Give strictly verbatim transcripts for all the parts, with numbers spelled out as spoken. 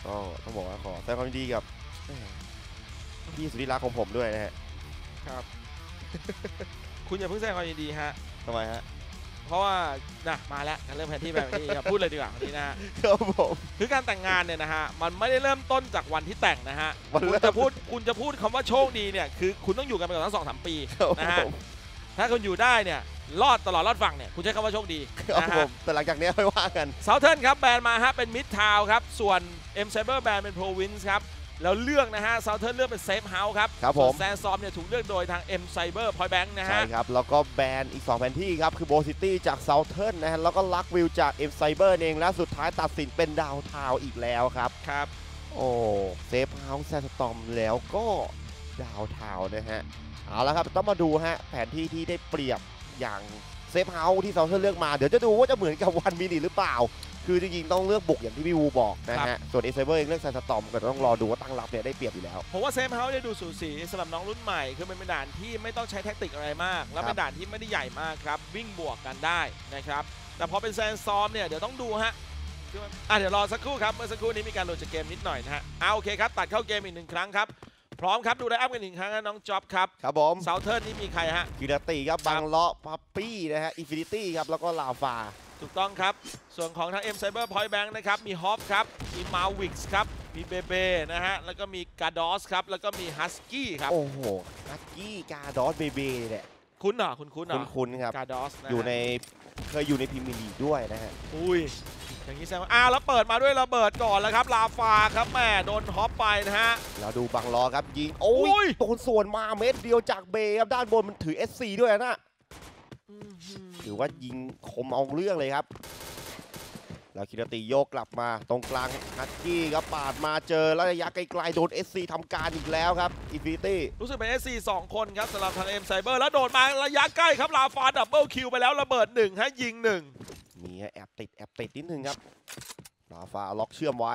ก็ต้องบอกว่าขอแสดงความยินดีกับพี่สุธิรักของผมด้วยนะฮะครับ คุณอย่าเพิ่งแสดงความยินดีฮะทำไมฮะเพราะว่านะมาแล้วการเริ่มแผนที่แบบนี้อย่าพูดเลยดีกว่าวันนี้นะฮะครับผมคือการแต่งงานเนี่ยนะฮะมันไม่ได้เริ่มต้นจากวันที่แต่งนะฮะคุณจะพูดคุณจะพูดคำว่าโชคดีเนี่ยคือคุณต้องอยู่กันไปก่อนตั้งสองสามปีนะฮะถ้าคุณอยู่ได้เนี่ยรอดตลอดรอดฝั่งเนี่ยคุณใช้คำว่าโชคดีนะฮะแต่หลังจากนี้ไม่ว่ากันเซาเทิร์นครับแบรนด์มาฮะเป็นมิดทาวน์ครับส่วน M Cyber แบรนด์เป็น Province ครับแล้วเลือกนะฮะเซาเทิร์นเลือกเป็นเซฟเฮาส์ครับครับผมแซนซอมเนี่ยถูกเลือกโดยทาง M Cyber Point Bank นะฮะใช่ครับแล้วก็แบรนด์อีกสองแผนที่ครับคือโบซิตี้จากเซาเทิร์นนะฮะแล้วก็ลักวิวจาก M Cyber เองและสุดท้ายตัดสินเป็นดาวทาวอีกแล้วครับครับโอ้เซฟเฮาส์แซนสตอมแล้วก็ดาวทาวนะฮะเอาละครับต้องมาดูฮะแผนที่ที่ได้เปรียบอย่างเซฟเฮาส์ที่เซาเทิร์นเลือกมาเดี๋ยวจะดูว่าจะเหมือนกับวันมินิหรือเปล่าคือจริงๆต้องเลือกบุกอย่างที่พี่วูบอกนะฮะส่วนเอเซเวอร์เองเลือกแซนสตอมก็ต้องรอดูว่าตั้งรับเนี่ยได้เปรียบอยู่แล้วผมว่าเซฟเฮาส์ได้ดูสูสีสำหรับน้องรุ่นใหม่คือมันเป็นด่านที่ไม่ต้องใช้แท็กติกอะไรมากแล้วเป็นด่านที่ไม่ได้ใหญ่มากครับวิ่งบวกกันได้นะครับแต่พอเป็นแซนซอมเนี่ยเดี๋ยวต้องดูฮะอ่ะเดี๋ยวรอสักครู่ครับเมื่อสักครู่นี้มีการโหลดจากเกมนิดหน่อยนะฮะเอาโอเคครับตัดเข้าเกมอีกหนึ่งครั้งครับพร้อมครับดูไลน์อัพกันหนึ่งครั้งนะน้องจ๊อบครับครับผมเซาเทิร์นนี่มีใครฮะกิรติครับบังเลาะพัปปี้นะฮะอินฟินิตี้ครับแล้วก็ลาฟาถูกต้องครับส่วนของทาง M Cyber Point Bank นะครับมีฮอปครับมีมาวิกส์ครับมีเบเบนะฮะแล้วก็มีกาดอสครับแล้วก็มีฮัสกี้ครับโอ้โหฮัสกี้กาดอสเบเบเนี่ยคุ้นเหรอคุณคุ้นเหรอคุ้นๆครับกาดอสอยู่ในเคยอยู่ในพรีเมียร์ลีกด้วยนะฮะอุ้ยอย่างนี้แซงอ้าวแล้วเปิดมาด้วยระเบิดก่อนแล้วครับลาฟาครับแม่โดนฮอปไปนะฮะเราดูบังล้อครับยิงโอ้ยโดนส่วนมาเม็ดเดียวจากเบครับด้านบนมันถือ เอส ซี ด้วยนะถือว่ายิงคมเอาเรื่องเลยครับแล้วคิรติโยกกลับมาตรงกลางฮัตกี้ครับปาดมาเจอแล้วระยะไกลๆโดน เอส ซี ทำการอีกแล้วครับอินฟินิตี้รู้สึกเป็น เอส ซี สองคนครับสำหรับทาง M Cyber แล้วโดนมาระยะใกล้ครับลาฟาดับเบิลคิวไปแล้วระเบิดหนึ่งให้ยิงหนึ่งมีแอบติดแอบติดนิดนึงครับลาฟาล็อกเชื่อมไว้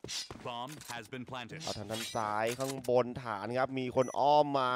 เอาทางด้านซ้ายข้างบนฐานครับมีคนอ้อมมา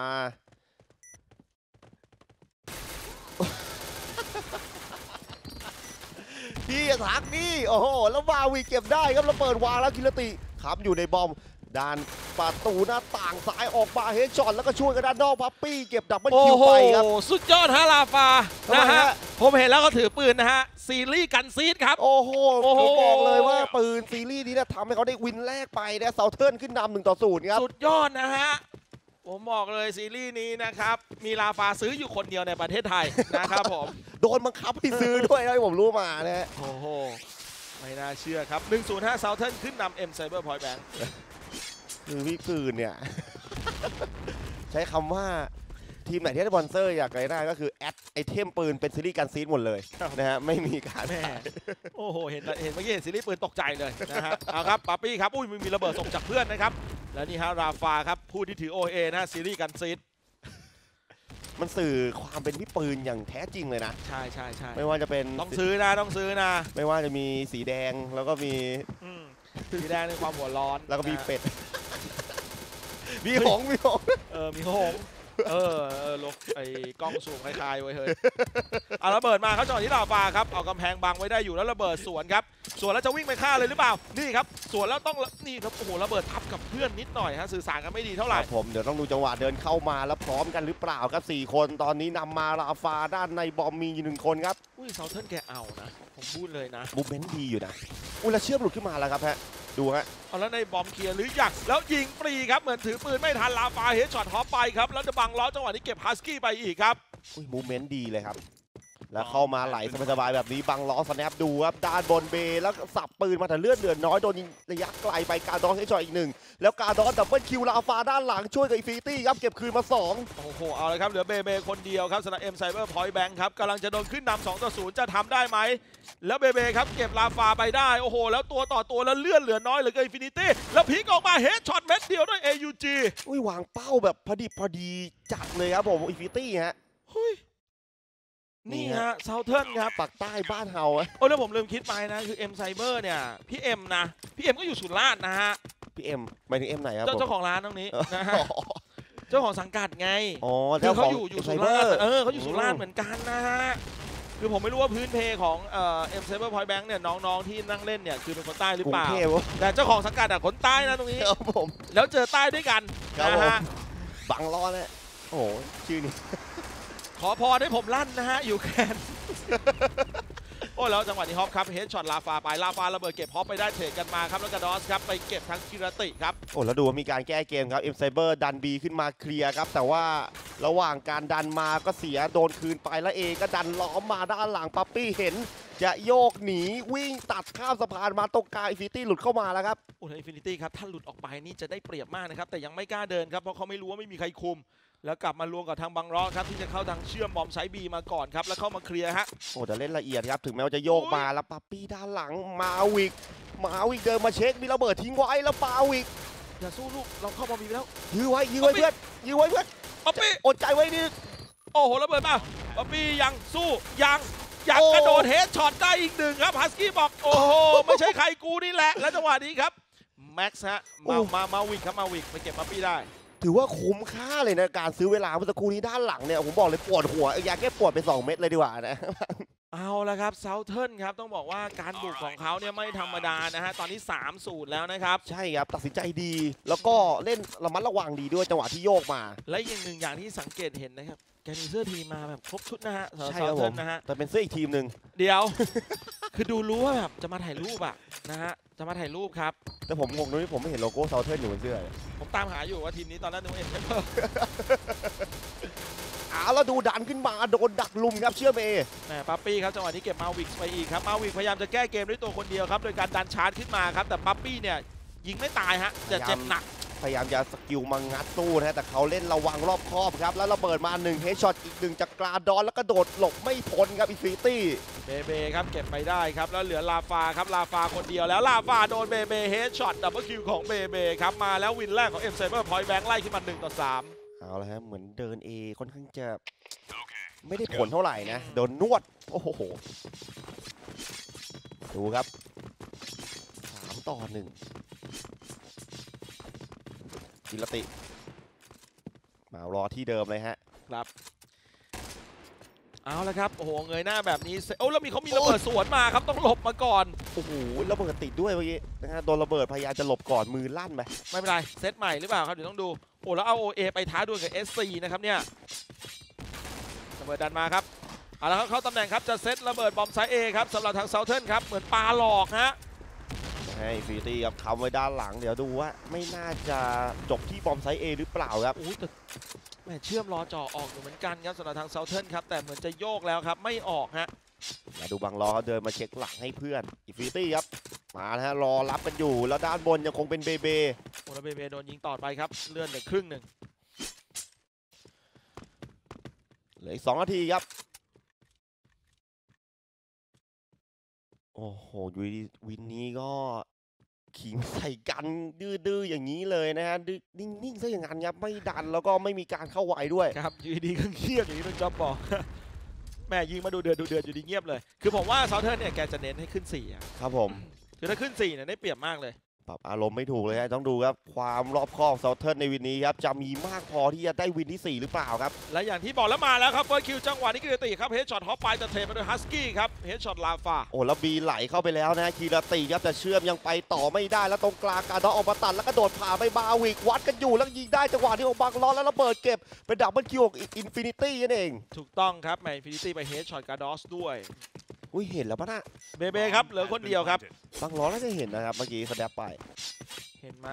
พี่ทักนี่โอ้โหแล้ววาวีเก็บได้ครับแล้วเปิดวางแล้วกิรติครับอยู่ในบอมด้านประตูหน้าต่างซ้ายออกมาเฮดช็อตแล้วก็ช่วยกันด้านนอกพัปปี้เก็บดับเบิลคิวไปครับสุดยอดฮะลาฟานะฮะผมเห็นแล้วก็ถือปืนนะฮะซีรีส์กันซีดครับโอ้โหผมบอกเลยว่าปืนซีรีส์นี้เนี่ยทำให้เขาได้วินแรกไปนะเซาเทิร์นขึ้นนำหนึ่งต่อศูนย์ครับสุดยอดนะฮะผมบอกเลยซีรีส์นี้นะครับมีลาฟาซื้ออยู่คนเดียวในประเทศไทยนะครับผมโดนบังคับให้ซื้อด้วยนะผมรู้มานะโอ้โหไม่น่าเชื่อครับหนึ่งศูนย์ห้าเซาเทิร์นขึ้นนำ M Cyber Point Bank คือพี่ปืนเนี่ยใช้คำว่าทีมไหนที่ได้บอลเซอร์อยากได้ก็คือแอดไอเทมปืนเป็นซีรีส์การซีดหมดเลยนะฮะไม่มีการแม่โอ้โหเห็นเห็นเมื่อกี้เห็นซีรีส์ปืนตกใจเลยนะฮะเอาครับป๊าปี้ครับอุ้ยมีระเบิดส่งจากเพื่อนนะครับแล้วนี่ฮะราฟาครับผู้ที่ถือ โอ เอ นะซีรีส์กันซีดมันสื่อความเป็นพี่ปืนอย่างแท้จริงเลยนะใช่ใช่ใช่ไม่ว่าจะเป็นต้องซื้อนะต้องซื้อนะไม่ว่าจะมีสีแดงแล้วก็มีสีแดงในความหัวร้อนแล้วก็มีเป็ดมีหงมีหงเออมีหงเออเออลกไอ้กล้องสูงคล้ายๆไว้เฮ้ยเอาระเบิดมาเขาจอดที่ลาฟาครับเอากำแพงบังไว้ได้อยู่แล้วระเบิดสวนครับสวนแล้วจะวิ่งไปฆ่าเลยหรือเปล่านี่ครับสวนแล้วต้องนี่ครับโอ้โหระเบิดทับกับเพื่อนนิดหน่อยฮะสื่อสารกันไม่ดีเท่าไหร่ผมเดี๋ยวต้องดูจังหวะเดินเข้ามาแล้วพร้อมกันหรือเปล่าครับสี่คนตอนนี้นำมาลาฟาด้านในบอมมีอยู่หนึ่งคนครับอุ้ยเซาเทิร์นแกเอานะผมพูดเลยนะบูมเมนต์ดีอยู่นะอุ้ยแล้วเชื่อมหลุดขึ้นมาแล้วครับฮะดูฮะเอาแล้วในบอมเคลียร์หรืออยากแล้วยิงฟรีครับเหมือนถือปืนไม่ทันลาฟาเฮดช็อตฮอปไปครับแล้วจะบังล้อจังหวะนี้เก็บฮัสกี้ไปอีกครับอุ้ยมูเมนต์ดีเลยครับแล้วเข้ามาไหลสบายๆแบบนี้บังล้อสแนปดูครับด้านบนเบแล้วสับปืนมาแต่เลือดเหลือน้อยโดนยิงระยะไกลไปกาดอนให้จอยอีกหนึ่งแล้วกาดอนดับเบิลคิวลาฟาด้านหลังช่วยกับอินฟินิตี้ครับเก็บคืนมาสองโอ้โหเอาเลยครับเหลือเบเบคนเดียวครับสำหรับ M Cyber Point Bank ครับกำลังจะโดนขึ้นนำสองต่อศูนย์จะทำได้ไหมแล้วเบเบครับเก็บลาฟาไปได้โอ้โหแล้วตัวต่อตัวแล้วเลื่อนเหลือน้อยเหลือเกินอินฟินิตี้แล้วพลิกออกมาเฮดช็อตเม็ดเดียวด้วย เอ ยู จีอุ้ยวางเป้าแบบพอดีพอดีจัดเลยครับผมอินฟินิตี้ฮะนี่ฮะเซาเทิร์นครับปักใต้บ้านเฮาโอ้แล้วผมลืมคิดไปนะคือ M Cyber เนี่ยพี่เอ็มนะพี่เอ็มก็อยู่สุราษฎร์นะฮะพี่เอ็มหมายถึงเอ็มไหนครับเจ้าของร้านตรงนี้นะฮะเจ้าของสังกัดไงอ๋อคือเขาอยู่อยู่สุราษฎร์เออเขาอยู่สุราษฎร์เหมือนกันนะฮะคือผมไม่รู้ว่าพื้นเพของเอ่อ M Saber Point Bank เนี่ยน้องๆที่นั่งเล่นเนี่ยคือเป็นคนใต้หรือกรุเปงล่าเทพแต่เจ้าของสังกัดอะคนใต้นะตรงนี้ครับผมแล้วเจอใต้ด้วยกันครับนะผมฮะบังล้อนะโอ้โหชื่อนี้ขอพรให้ผมลั่นนะฮะอยู่แคน โอ้แล้วจังหวะนี้ฮอปครับเฮดช็อตลาฟาไปลาฟาระเบิดเก็บฮอปไปได้เทรดกันมาครับแล้วกระดอสครับไปเก็บทั้งกิรติครับโอ้แล้วดูว่ามีการแก้เกมครับเอ็มไซเบอร์ดันบีขึ้นมาเคลียร์ครับแต่ว่าระหว่างการดันมาก็เสียโดนคืนไปแล้วเอก็ดันล้อมมาด้านหลังปั๊ปปี้เห็นจะโยกหนีวิ่งตัดข้ามสะพานมาตรงกลางอินฟินิตี้หลุดเข้ามาแล้วครับโอ้แล้วอินฟินิตี้ครับถ้าหลุดออกไปนี่จะได้เปรียบมากนะครับแต่ยังไม่กล้าเดินครับเพราะเขาไม่รู้ว่าไม่มีใครคุม แล้วกลับมารวมกับทางบังรอครับที่จะเข้าทางเชื่อมบอมไซด์บีมาก่อนครับแล้วเข้ามาเคลียร์ฮะโอ้แต่เล่นละเอียดครับถึงแม้ว่าจะโยกมาแล้วปั๊ปปี้ด้านหลังมาวิกมาวิกเดินมาเช็คมีระเบิดทิ้งไว้แล้วปาวิกอย่าสู้ลูกเราเข้าบอมบีไปแล้วยื้อไว้ยื้อไว้เพื่อนยื้อไว้เพื่อนป๊อปปี้อดใจไว้นิดโอ้โหระเบิดมาป๊อปปี้ยังสู้ยังยังโอ้กระโดดเฮดช็อตได้อีกหนึ่งครับฮัสกี้บอกโอ้โหไม่ใช่ใครกูนี่แหละแล้วจังหวะนี้ครับแม็กซ์ฮะมามามาวิกครับมาวิกไปเก็บป๊อปปี้ได้ถือว่าคุ้มค่าเลยนะการซื้อเวลาเมื่อสักครู่นี้ด้านหลังเนี่ยผมบอกเลยปวดหัวอยากแก้ปวดไปสองเม็ดเลยดีกว่านะเอาละครับเซาเทิร์นครับต้องบอกว่าการบุกของเขาเนี่ยไม่ธรรมดานะฮะตอนนี้สามศูนย์แล้วนะครับใช่ครับตัดสินใจดี แล้วก็เล่นระมัดระวังดีด้วยจังหวะที่โยกมาและอีกหนึ่งอย่างที่สังเกตเห็นนะครับแกมีเสื้อทีมมาแบบครบชุดนะฮะสำหรับใช่เซาครับผเทิมร์นนะฮะแต่เป็นเสื้ออีกทีมหนึ่งเดี๋ยว คือดูรู้ว่าแบบจะมาถ่ายรูปอะนะฮะจะมาถ่ายรูปครับแต่ผมงงตรงที่ผมไม่เห็นโลโก้เซาเทิร์นอยู่บนเสื้อเลยผมตามหาอยู่ว่าทีมนี้ตอนแรกนึกว่าเอ็นเอ้าวแล้วดูดันขึ้นมาโดนดักลุมครับเชื่อเมย์แหมปั๊ปปี้ครับจังหวะนี้เก็บมาวิกไปอีกครับมาวิกพยายามจะแก้เกมด้วยตัวคนเดียวครับโดยการดันชาร์จขึ้นมาครับแต่ปั๊ปปี้เนี่ยยิงไม่ตายฮะจะเจ็บหนักพยายามจะสกิลมางัดตู้นะฮะแต่เขาเล่นระวังรอบคอบครับแล้วระเบิดมาหนึ่งเฮดช็อตอีกหนึ่งจากกราดอนแล้วก็โดดหลบไม่พ้นครับอินฟินิตี้เบเบครับเก็บไปได้ครับแล้วเหลือลาฟาครับลาฟาคนเดียวแล้วลาฟาโดนเบเบเฮดช็อตดับเบิลคิวของเบเบครับมาแล้ววินแรกของเอ็มไซเบอร์พอยต์แบงค์ไล่ขึ้นมาหนึ่งต่อสามเอาละฮะเหมือนเดิน A ค่อนข้างจะไม่ได้ผลเท่าไหร่นะโดนนวดโอ้โหดูครับสามต่อหนึ่งกิรติมารอที่เดิมเลยฮะครับเอาละครับโอ้โหเงยหน้าแบบนี้โอ้แล้วมีเขามีระเบิดสวนมาครับต้องหลบมาก่อนโอ้โหระเบิดติดด้วยเมื่อกี้นะฮะโดนระเบิดพยายามจะหลบก่อนมือลั่นไปไม่เป็นไรเซตใหม่หรือเปล่าครับเดี๋ยวต้องดูโอ้แล้วเอา โอ เอ ไปท้าดวลกับ เอส ซี นะครับเนี่ยระเบิดดันมาครับเอาละครับเข้าตำแหน่งครับจะเซตระเบิดบอมไซเอครับสำหรับทางเซาเทิร์นครับเหมือนปลาหลอกฮะให้อินฟินิตี้ครับคำไว้ด้านหลังเดี๋ยวดูว่าไม่น่าจะจบที่บอมไซส์ A หรือเปล่าครับโอ้ยแต่แหมเชื่อมรอจ่อออกอยู่เหมือนกันครับสำหรับทางเซาเทิร์นครับแต่เหมือนจะโยกแล้วครับไม่ออกฮะมาดูบางล้อเขาเดินมาเช็คหลังให้เพื่อนอินฟินิตี้ครับมาแล้วฮะรอรับกันอยู่แล้วด้านบนยังคงเป็นเบเบโอ้แล้วเบเบโดนยิงต่อไปครับเลื่อนเหลือครึ่งหนึ่งเหลืออีกสองนาทีครับโอ้โหวินวินนี้ก็ขิงใส่กันดื้อๆอย่างนี้เลยนะฮะดื้อนิ่งๆซะอย่างนั้นครับไม่ดันแล้วก็ไม่มีการเข้าไวด้วยครับอยู่ดีก็เงียบอย่างที่น้องจ๊อบบอก แม่ยิงมาดูเดือดดูเดือดอยู่ดีเงียบเลยคือผมว่าเซาเทิร์นเนี่ยแกจะเน้นให้ขึ้นสี่อะครับผมคือถ้าขึ้นสี่เนี่ยได้เปรียบมากเลยปรับอารมณ์ไม่ถูกเลยฮะต้องดูครับความรอบคอบเซาเทิร์นในวินนี้ครับจะมีมากพอที่จะได้วินที่สี่หรือเปล่าครับและอย่างที่บอกแล้วมาแล้วครับเฟิร์สคิวจังหวะนี้กิรติครับเฮดช็อตฮอปไปแต่เทมาโดยฮัสกี้ครับเฮดช็อตลาฟาโอ้แล้วบีไหลเข้าไปแล้วนะคีราติครับแต่เชื่อมยังไปต่อไม่ได้แล้วตรงกลางการดอออกมาตัดแล้วก็โดดผ่าไปบาวิกวัดกันอยู่แล้วยิงได้จังหวะที่โอบังล้อแล้วระเบิดเก็บเป็นดับเบิลคิวอินฟินิตี้นั่นเองถูกต้องครับแมนฟินิตี้ไปเฮดช็อตการ์ดอสด้วยอุ้ยเห็นแล้วปะนะเบเบครับเหลือคนเดียวครับบางล้อน่าจะเห็นนะครับเมื่อกี้สแดปไปเห็นไหม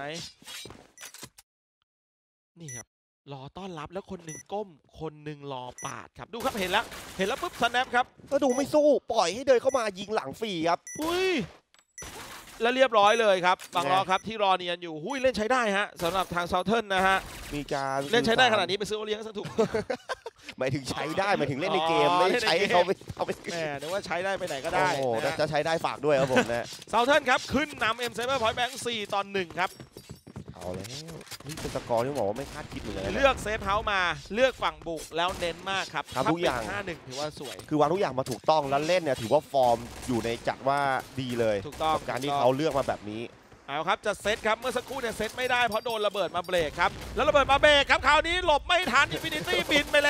นี่ครับรอต้อนรับแล้วคนหนึ่งก้มคนหนึ่งรอปาดครับดูครับเห็นแล้วเห็นแล้วปุ๊บสแนปครับก็ดูไม่สู้ปล่อยให้เดินเข้ามายิงหลังฟรีครับอุ้ยแล้วเรียบร้อยเลยครับบางไงรอครับที่รอเนียนอยู่หุ้ยเล่นใช้ได้ฮะสำหรับทางเซาเทิร์นนะฮะมีการเล่นใช้ได้ขนาดนี้ไปซื้อโอเลี้ยงสักถูกหมายถึงใช้ได้หมายถึงเล่นในเกมอ๋อไม่เล่นในใช้ให้เกมเขาไปเอาไปแหมนึกว่าใช้ได้ไปไหนก็ได้โอ้โหนะถ้าใช้ได้ฝากด้วยครับผมนะเซาเทิร์นครับขึ้นนำเอ็มไซเบอร์พอยต์แบงค์สี่ต่อหนึ่งครับเอาแล้วนี่เป็นสกอร์ที่บอกว่าไม่คาดคิดเหมือนกันนะเลือกเซฟเฮาส์มาเลือกฝั่งบุกแล้วเน้นมากครับทำทุกอย่างห้าหนึ่งถือว่าสวยคือวางทุกอย่างมาถูกต้องแล้วเล่นเนี่ยถือว่าฟอร์มอยู่ในจัดว่าดีเลยถูกต้องกับการที่เขาเลือกมาแบบนี้เอาครับจะเซตครับเมื่อสักครู่เนี่ยเซตไม่ได้เพราะโดนระเบิดมาเบรกครับแล้วระเบิดมาเบรกครับคราวนี้หลบไม่ทันอินฟินิตี้บินไปแล้ว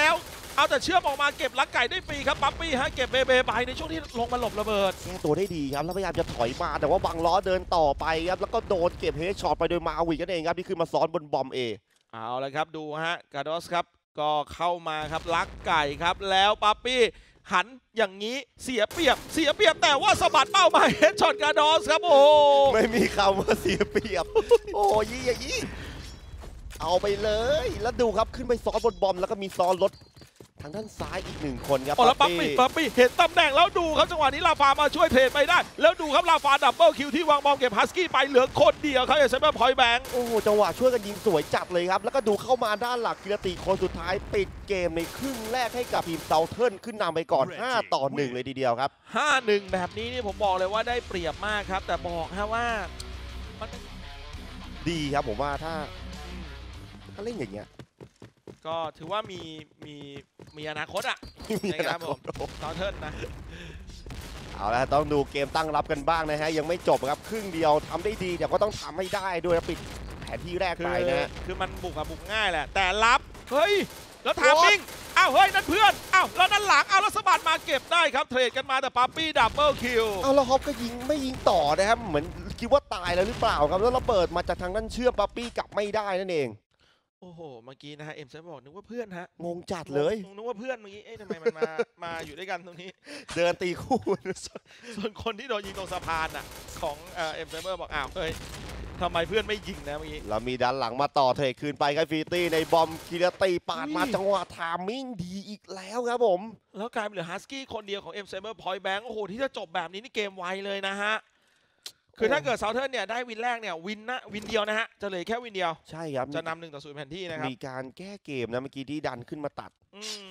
เอาแต่เชื่อมออกมาเก็บลักไก่ได้ฟรีครับปั๊ปปี้ฮะเก็บเบเบไปในช่วงที่ลงมาหลบระเบิดแก้ตัวได้ดีครับแล้วพยายามจะถอยมาแต่ว่าบังล้อเดินต่อไปครับแล้วก็โดนเก็บเฮดช็อตไปโดยมาวิกนั่นเองครับที่ขึ้นมาซ้อนบนบอมเอเอาเลยครับดูฮะกาโดสครับก็เข้ามาครับลักไก่ครับแล้วปั๊ปปี้หันอย่างนี้เสียเปรียบเสียเปรียบแต่ว่าสะบัดเป้าหมายเฮดช็อตกาโดสครับโอ้ไม่มีคำว่าเสียเปรียบโอ้ยอย่างนี้เอาไปเลยแล้วดูครับขึ้นไปซ้อนบนบอมแล้วก็มีซ้อนรถทางด้านซ้ายอีกหนึ่งคนครับโอ้แล้วปั๊ปปี้ปั๊ปปี้เห็นตำแหน่งแล้วดูครับจังหวะนี้ลาฟามาช่วยเทรดไปได้แล้วดูครับลาฟาดับเบิลคิวที่วางบอมเก็บฮัสกี้ไปเหลือคนเดียวครับอย่างเซเบอร์พอยต์แบงค์โอ้โหจังหวะช่วยกันยิงสวยจัดเลยครับแล้วก็ดูเข้ามาด้านหลักกิรติคนสุดท้ายปิดเกมในครึ่งแรกให้กับทีมเซาเทิร์นขึ้นนำไปก่อนห้าต่อหนึ่งเลยทีเดียวครับห้าหนึ่งแบบนี้นี่ผมบอกเลยว่าได้เปรียบมากครับแต่บอกฮะว่ามันดีครับผมว่าถ้าถ้าเล่นอย่างเงี้ยก็ถือว่ามีมีมีอนาคตอ่ะนะครับผมเซาเทิร์นนะเอาละต้องดูเกมตั้งรับกันบ้างนะฮะยังไม่จบครับครึ่งเดียวทำได้ดีแต่ก็ต้องทำให้ได้ด้วยปิดแผนที่แรกไปนะคือมันบุกอะบุกง่ายแหละแต่รับเฮ้ยแล้วทามมิ่งอ้าวเฮ้ยนั่นเพื่อนอ้าวแล้วนั่นหลังอ้าวแล้วสะบัดมาเก็บได้ครับเทรดกันมาแต่ปั๊ปปี้ดับเบิลคิวอ้าวแล้วฮอปก็ยิงไม่ยิงต่อนะครับเหมือนคิดว่าตายแล้วหรือเปล่าครับแล้วระเบิดมาจากทางด้านเชื่อมปั๊ปปี้กลับไม่ได้นั่นเองโอ้โหเมื่อกี้นะฮะเอ็มเซนบอกนึกว่าเพื่อนฮะงงจัดเลยนึกว่าเพื่อนเมื่อกี้เอ๊ะทำไมมันมามาอยู่ด้วยกันตรงนี้เดินตีคู่ส่วนคนที่โดนยิงตรงสะพานอ่ะของเอ็มเซนบอกอ้าวเฮ้ยทำไมเพื่อนไม่ยิงนะเมื่อกี้เรามีด้านหลังมาต่อเทรดคืนไปครับฟีตี้ในบอมกิรติปาดมาจังหวะทามมิ่งดีอีกแล้วครับผมแล้วกลายเป็นเหลือฮัสกี้คนเดียวของเอ็มเซนพอยต์แบงค์โอ้โหที่จะจบแบบนี้นี่เกมไวเลยนะฮะคือถ้าเกิดเซาเทิร์นเนี่ยได้วินแรกเนี่ยวินนะวินเดียวนะฮะจะเหลือแค่วินเดียวใช่ครับจะนำหนึ่งต่อศูนย์แผนที่นะครับมีการแก้เกมนะเมื่อกี้ที่ดันขึ้นมาตัด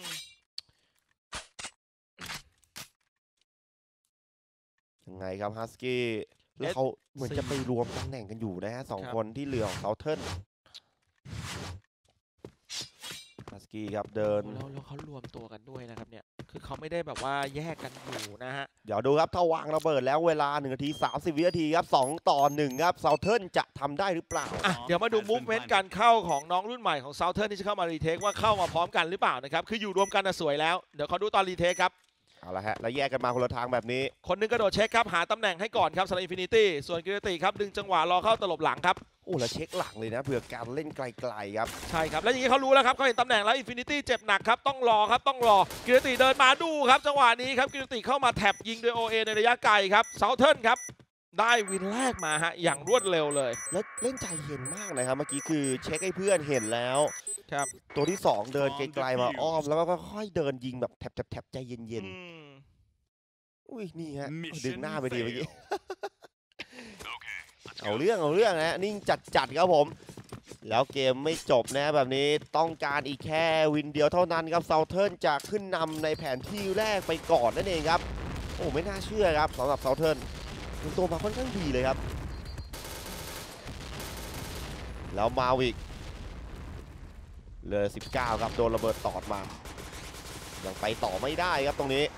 ยังไงครับฮัสกี้แล้วเขาเหมือนจะไปรวมตำแหน่งกันอยู่นะฮะสองคนที่เหลือของเซาเทิร์นฮัสกี้ครับเดินแล้วแล้วเขารวมตัวกันด้วยนะครับเนี่ยคือเขาไม่ได้แบบว่าแยกกันอยู่นะฮะเดี๋ยวดูครับถ้าวางระเบิดแล้วเวลาหนึ่งนาทีสามสิบวินาทีครับสองต่อหนึ่งครับเซาเทิร์นจะทำได้หรือเปล่าเดี๋ยวมาดูมูฟเมนต์การเข้าของน้องรุ่นใหม่ของเซาเทิร์นที่จะเข้ามารีเทคว่าเข้ามาพร้อมกันหรือเปล่านะครับคืออยู่รวมกันสวยแล้วเดี๋ยวเขาดูตอนรีเทคครับเอาละฮะแล้วแยกกันมาคนละทางแบบนี้คนนึงกระโดดเช็คครับหาตำแหน่งให้ก่อนครับสำหรับอินฟินิตี้ส่วนกิรติครับดึงจังหวะรอเข้าตลบหลังครับโอ้แล้วเช็คหลังเลยนะเผื่อการเล่นไกลๆครับใช่ครับแล้วอย่างนี้เขารู้แล้วครับเขาเห็นตำแหน่งแล้วอินฟินิตี้เจ็บหนักครับต้องรอครับต้องรอกิรติเดินมาดูครับจังหวะนี้ครับกิรติเข้ามาแท็บยิงโดยโอเอในระยะไกลครับเซาเทิร์นครับได้วินแรกมาฮะอย่างรวดเร็วเลยแล้วเล่นใจเย็นมากนะครับเมื่อกี้คือเช็คให้เพื่อนเห็นแล้วครับตัวที่สองเดินไกลๆมาอ้อมแล้วก็ค่อยเดินยิงแบบแถบๆใจเย็นๆอุ้ยนี่ฮะดึงหน้าไปดีเมื่อกี้เอาเรื่องเอาเรื่องนะนิ่งจัดๆครับผมแล้วเกมไม่จบนะแบบนี้ต้องการอีกแค่วินเดียวเท่านั้นครับเซาเทิร์นจะขึ้นนำในแผนที่แรกไปก่อนนั่นเองครับโอ้ไม่น่าเชื่อครับสำหรับเซาเทิร์นเป็นตัวมาค่อนข้างดีเลยครับแล้วมาวิกเลยสิบเก้าครับโดนระเบิดตอดมายังไปต่อไม่ได้ครับตรงนี้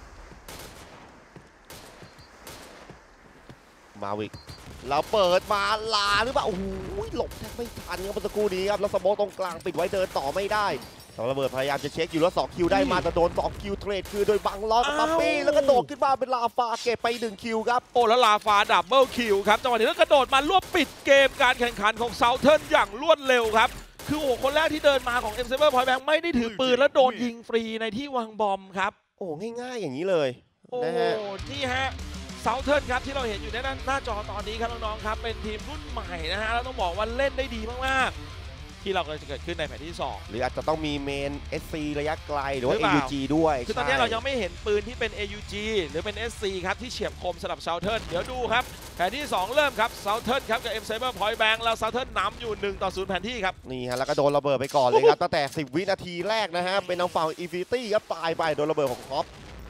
มาวิกเราเปิดมาลาหรือเปล่าโอ้โหหลบแทบไม่ทันครับเมื่อสักครู่นี้ครับแล้วสโมกตรงกลางปิดไว้เดินต่อไม่ได้สองระเบิดพยายามจะเช็คอยู่แล้วสองคิวได้มาแต่โดนสองคิวเทรดคือโดยบังล้อกับปั๊ปปี้แล้วก็โดดขึ้นมาเป็นลาฟาเก็บไปหนึ่งคิวครับโอ้แล้วลาฟาดับเบิลคิวครับจังหวะนี้แล้วกระโดดมารวบปิดเกมการแข่งขันของเซาเทิร์นอย่างรวดเร็วครับคือโอ้คนแรกที่เดินมาของเอ็มเซเบอร์พอยต์แบงค์ไม่ได้ถือปืนแล้วโดนยิงฟรีในที่วางบอมครับโอ้ง่ายๆอย่างนี้เลยโอ้นี่ฮะเซาเทิร์นครับที่เราเห็นอยู่ในหน้าจอตอนนี้ครับน้องๆครับเป็นทีมรุ่นใหม่นะฮะแล้วต้องบอกว่าเล่นได้ดีมากๆที่เราจะเกิดขึ้นในแผนที่สองหรืออาจจะต้องมีเมน เอส ซี ระยะไกลหรือว่า เอ ยู จี ด้วยคือตอนนี้เรายังไม่เห็นปืนที่เป็น เอ ยู จี หรือเป็น เอส ซี ครับที่เฉียบคมสำหรับเซาเทิร์นเดี๋ยวดูครับแผนที่สองเริ่มครับเซาเทิร์นครับกับ M Cyber Point Bank แล้วเซาเทิร์นนำอยู่หนึ่งต่อศูนย์แผนที่ครับนี่ฮะแล้วก็โดนระเบิดไปก่อนเลยครับตั้งแต่สิบวินาทีแรกนะฮะเป็นทางฝั่งอินฟินิตี้ครับตายไปโดนระเบิดของท็อป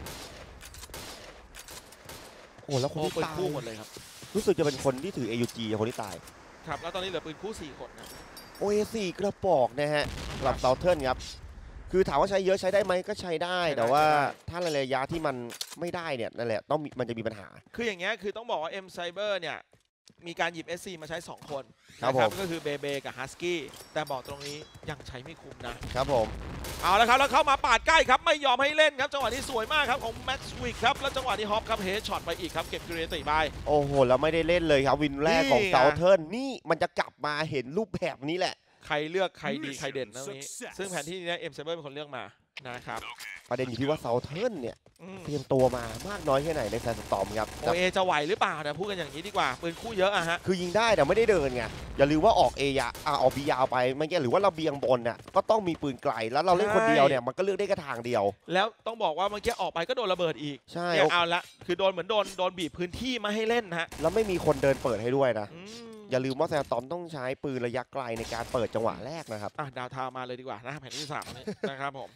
โอ้แล้วคนที่ตายคู่หมดเลยครับรู้สึกจะเป็นคนที่ถือ เอ ยู จี คนที่ตายครับแล้วตอนนี้เหลือปืนคู่สี่คนนะโอ เอ สี่ กระบอกนะฮะสำหรับเซาเทิร์นครับคือถามว่าใช้เยอะใช้ได้ไหมก็ใช้ได้แต่ว่าถ้าระยะที่มันไม่ได้เนี่ยนั่นแหละต้องมันจะมีปัญหาคืออย่างเงี้ยคือต้องบอกว่า M Cyber เนี่ยมีการหยิบ เอส ซี มาใช้สองคนครับนะผมก็คือเบเบกับฮัสกี้แต่บอกตรงนี้ยังใช้ไม่คุ้มนะครับผมเอาละครับแล้วเข้ามาปาดใกล้ครับไม่ยอมให้เล่นครับจังหวะนี้สวยมากครับของแม็กซ์วิกครับแล้วจังหวะนี้ฮอปครับเฮดช็อตไปอีกครับเก็บกิเรติไปโอ้โหแล้วไม่ได้เล่นเลยครับวินแรกของนี่ไงเซาเทิร์นนี่มันจะกลับมาเห็นรูปแบบนี้แหละใครเลือกใครดีใครเด่นตรงนี้ซึ่งแผนที่นี้เอ็มเซเบอร์เป็นคนเลือกมานะครับประเด็นอยู่ที่ว่าเซาเทิร์นเนี่ยอืมเตรียมตัวมามากน้อยแค่ไหนในแซนสตอร์มครับโอเอจะไหวหรือเปล่าเนี่ยพูดกันอย่างนี้ดีกว่าปืนคู่เยอะอะฮะคือยิงได้แต่ไม่ได้เดินไงอย่าลืมว่าออกเอยาอ่าออกบียาวไปไม่แก่หรือว่าเราเบียงบนน่ะก็ต้องมีปืนไกลแล้วเราเล่นคนเดียวเนี่ยมันก็เลือกได้แค่ทางเดียวแล้วต้องบอกว่าเมื่อกี้ออกไปก็โดนระเบิดอีกใช่เนี่ยเอาละคือโดนเหมือนโดนโดนบีบพื้นที่มาให้เล่นฮะแล้วไม่มีคนเดินเปิดให้ด้วยนะอืมอย่าลืมว่าแซนสตอร์มต้องใช้ปืนระยะไกลในการเปิดจังหวะแรกนะครับอ่ะดาวทาวน์มาเลยดีกว่านะแผนที่สามนี้ นะครับผม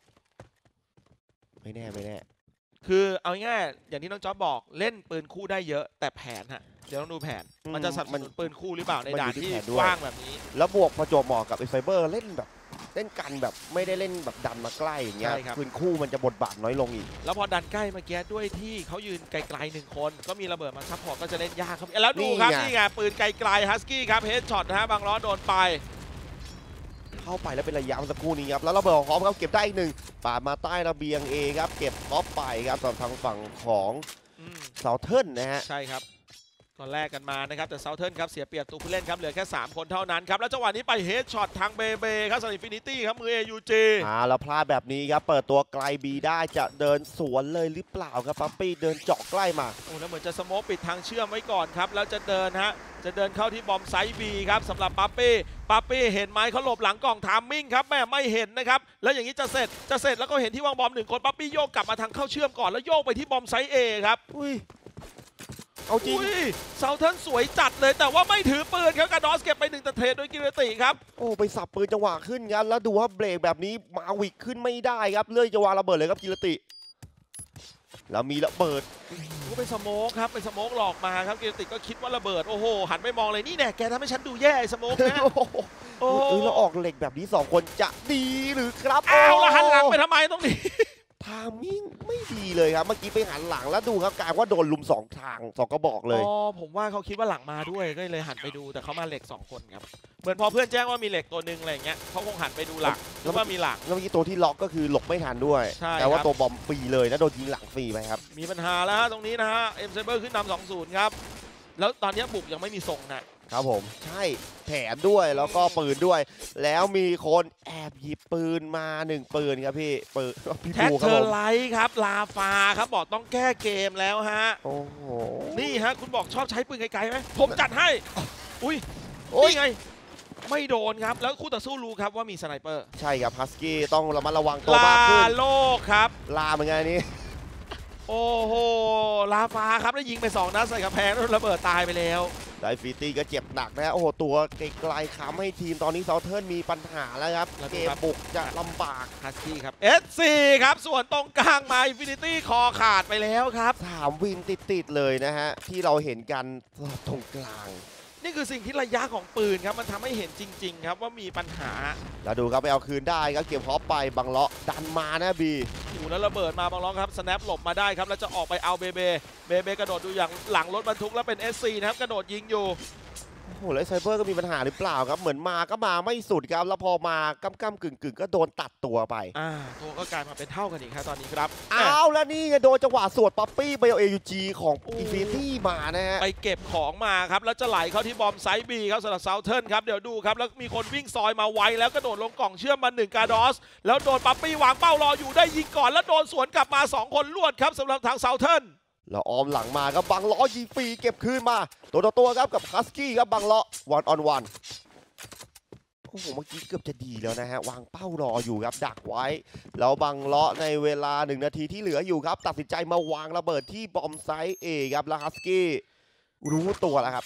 ไม่แน่ไม่แน่คือเอาง่ายๆอย่างที่น้องจ๊อบบอกเล่นปืนคู่ได้เยอะแต่แผนฮะเดี๋ยวต้องดูแผน มันจะสนับสนุนปืนคู่หรือเปล่าในด่านที่กว้างแบบนี้แล้วบวกประจวบเหมาะกับไอไฟเบอร์เล่นแบบเล่นกันแบบไม่ได้เล่นแบบดันมาใกล้อย่างเงี้ยใช่ครับปืนคู่มันจะบทบาทน้อยลงอีกแล้วพอดันใกล้เมื่อกี้ด้วยที่เขายืนไกลๆหนึ่งคน ก็มีระเบิดมาซัพพอร์ตก็จะเล่นยากครับแล้วดูครับนี่ไงนี่ไงปืนไกลๆฮัสกี้ครับเฮดช็อตนะฮะบางล้อโดนไปเข้าไปแล้วเป็นระยะเมื่อสักครู่นี้ครับแล้วระเบิดของฮอปครับเก็บได้อีกหนึ่งปาดมาใต้ระเบียงเอครับเก็บฮอปไปครับสำหรับทางฝั่งของอืมเซาเทิร์นนะฮะใช่ครับตอนแรกกันมานะครับแต่เซาเทิร์นครับเสียเปรียบตัวผู้เล่นครับเหลือแค่สามคนเท่านั้นครับแล้วจังหวะนี้ไปเฮดช็อตทางเบเบครับสำหรับอินฟินิตี้ครับมือ เอ ยู จีอ่าแล้วพลาดแบบนี้ครับเปิดตัวไกลบีได้จะเดินสวนเลยหรือเปล่าครับปั๊ปปี้เดินเจาะใกล้มาโอ้แล้วเหมือนจะสโมกปิดทางเชื่อมไว้ก่อนครับแล้วจะเดินฮะจะเดินเข้าที่บอมไซด์บีครับสำหรับปั๊ปปี้ปั๊ปปี้เห็นไหมเขาหลบหลังกล่องทามมิ่งครับแม่ไม่เห็นนะครับแล้วอย่างนี้จะเสร็จจะเสร็จแล้วก็เห็นที่วางบอมหนึ่งคนปั๊ปปี้โยกกลับมาทางเข้าเชื่อมก่อนแล้วโยกไปที่บอมไซด์เอครับอุ้ยเอาจริงอุ้ยเซาเทิร์นสวยจัดเลยแต่ว่าไม่ถือปืนครับกาดอสเก็บไปหนึ่งแต่เทรดโดยกิเรติครับโอ้ไปสับปืนจังหวะขึ้นครับแล้วดูว่าเบรกแบบนี้มาวิกขึ้นไม่ได้ครับเลื่อยจะวางระเบิดเลยครับกิรติแล้วมีระเบิดก็เป็นสโมกครับเป็นสโมกหลอกมาครับกิเรติก็คิดว่าระเบิดโอ้โหหันไปมองเลยนี่แน่แกทำให้ฉันดูแย่ไอ้สโมกนะโอ้โหโอ้เออแล้วออกเหล็กแบบนี้สองคนจะดีหรือครับอ้าวแล้วหันหลังไปทำไมตรงนี้ทามิ่งไม่ดีเลยครับเมื่อกี้ไปหันหลังแล้วดูครับกลายว่าโดนลุมสองทางสองกระบอกเลยอ๋อผมว่าเขาคิดว่าหลังมาด้วยก็เลยหันไปดูแต่เขามาเหล็กสองคนครับเหมือนพอเพื่อนแจ้งว่ามีเหล็กตัวหนึ่งอะไรอย่างเงี้ยเขาคงหันไปดูหลังแล้วว่ามีหลังแล้วเมื่อกี้ตัวที่ล็อกก็คือหลบไม่ทันด้วยใช่แต่ว่าครับตัวบอมฟรีเลยนะโดนยิงหลังฟรีไปครับมีปัญหาแล้วฮะตรงนี้นะฮะเอ็มเซเบอร์ขึ้นนำ สองศูนย์ ครับแล้วตอนนี้บุกยังไม่มีทรงนะครับผมใช่แผนด้วยแล้วก็ปืนด้วย แล้วมีคนแอบหยิบปืนมาหนึ่งปืนครับพี่ปืนพี่แท็กปูคเทรับอผมร์ไลท์ครับลาฟาครับบอกต้องแก้เกมแล้วฮะโอ้โหนี่ฮะคุณบอกชอบใช้ปืนไกลๆไหมผมจัดให้อุ้ยโอ้ยนี่ไงไม่โดนครับแล้วคู่ต่อสู้รู้ครับว่ามีสไนเปอร์ใช่ครับฮัสกี้ต้องระมัดระวังตัวลามากขึ้นโลกครับลาเหมือนกันอันนี้โอ้โหลาฟาครับแล้วยิงไปสองนัดใส่กระแพงแล้วระเบิดตายไปแล้วไดฟิตี้ก็เจ็บหนักนะโอ้โหตัวไกลๆค้ำให้ทีมตอนนี้เซาเทิร์นมีปัญหาแล้วครับเกมบุกจะลำบากฮัสกี้ครับ เอส ซี ครับส่วนตรงกลางมาอินฟินิตี้คอขาดไปแล้วครับสามวินติดๆเลยนะฮะที่เราเห็นกันตรงกลางนี่คือสิ่งที่ระยะของปืนครับมันทำให้เห็นจริงๆครับว่ามีปัญหาแล้วดูครับไปเอาคืนได้ครับเก็บฮอปไปบังเลาะดันมานะบีโอ้โหแล้วระเบิดมาบางร้องครับสแนปหลบมาได้ครับแล้วจะออกไปเอาเบเบเบเบกระโดดดูอย่างหลังรถบรรทุกแล้วเป็น เอส ซี นะครับกระโดดยิงอยู่โอ้โหแล้วไซเบอร์ก็มีปัญหาหรือเปล่าครับเหมือนมาก็มาไม่สุดครับแล้วพอมาก้ำก้ำกึ่งกึ่งๆก็โดนตัดตัวไปอ่าตัวก็กลายมาเป็นเท่ากันอีกครับตอนนี้ครับอ้าวแล้วนี่ไงโดนจังหวะสวดป๊อปปี้ไปเอาเอยูจีของโอ้อินฟินิตี้มานะฮะไปเก็บของมาครับแล้วจะไหลเข้าที่บอมไซบีครับสำหรับเซาเทิร์นครับเดี๋ยวดูครับแล้วมีคนวิ่งซอยมาไวแล้วกระโดดลงกล่องเชื่อมมาหนึ่งกาดอสแล้วโดนปั๊ปปี้วางเป้ารออยู่ได้ยิงก่อนแล้วโดนสวนกลับมาสองคนลวดครับสำหรับทางเซาเทิร์นแล้วออมหลังมาครับบังล้อยิงฟรีเก็บคืนมาตัวต่อตัวครับกับฮัสกี้ครับบังล้อวันออนวันโอ้โหเมื่อกี้เกือบจะดีแล้วนะฮะวางเป้ารออยู่ครับดักไว้แล้วบังล้อในเวลาหนึ่งนาทีที่เหลืออยู่ครับตัดสินใจมาวางระเบิดที่บอมไซต์เอครับแล้วฮัสกี้รู้ตัวแล้วครับ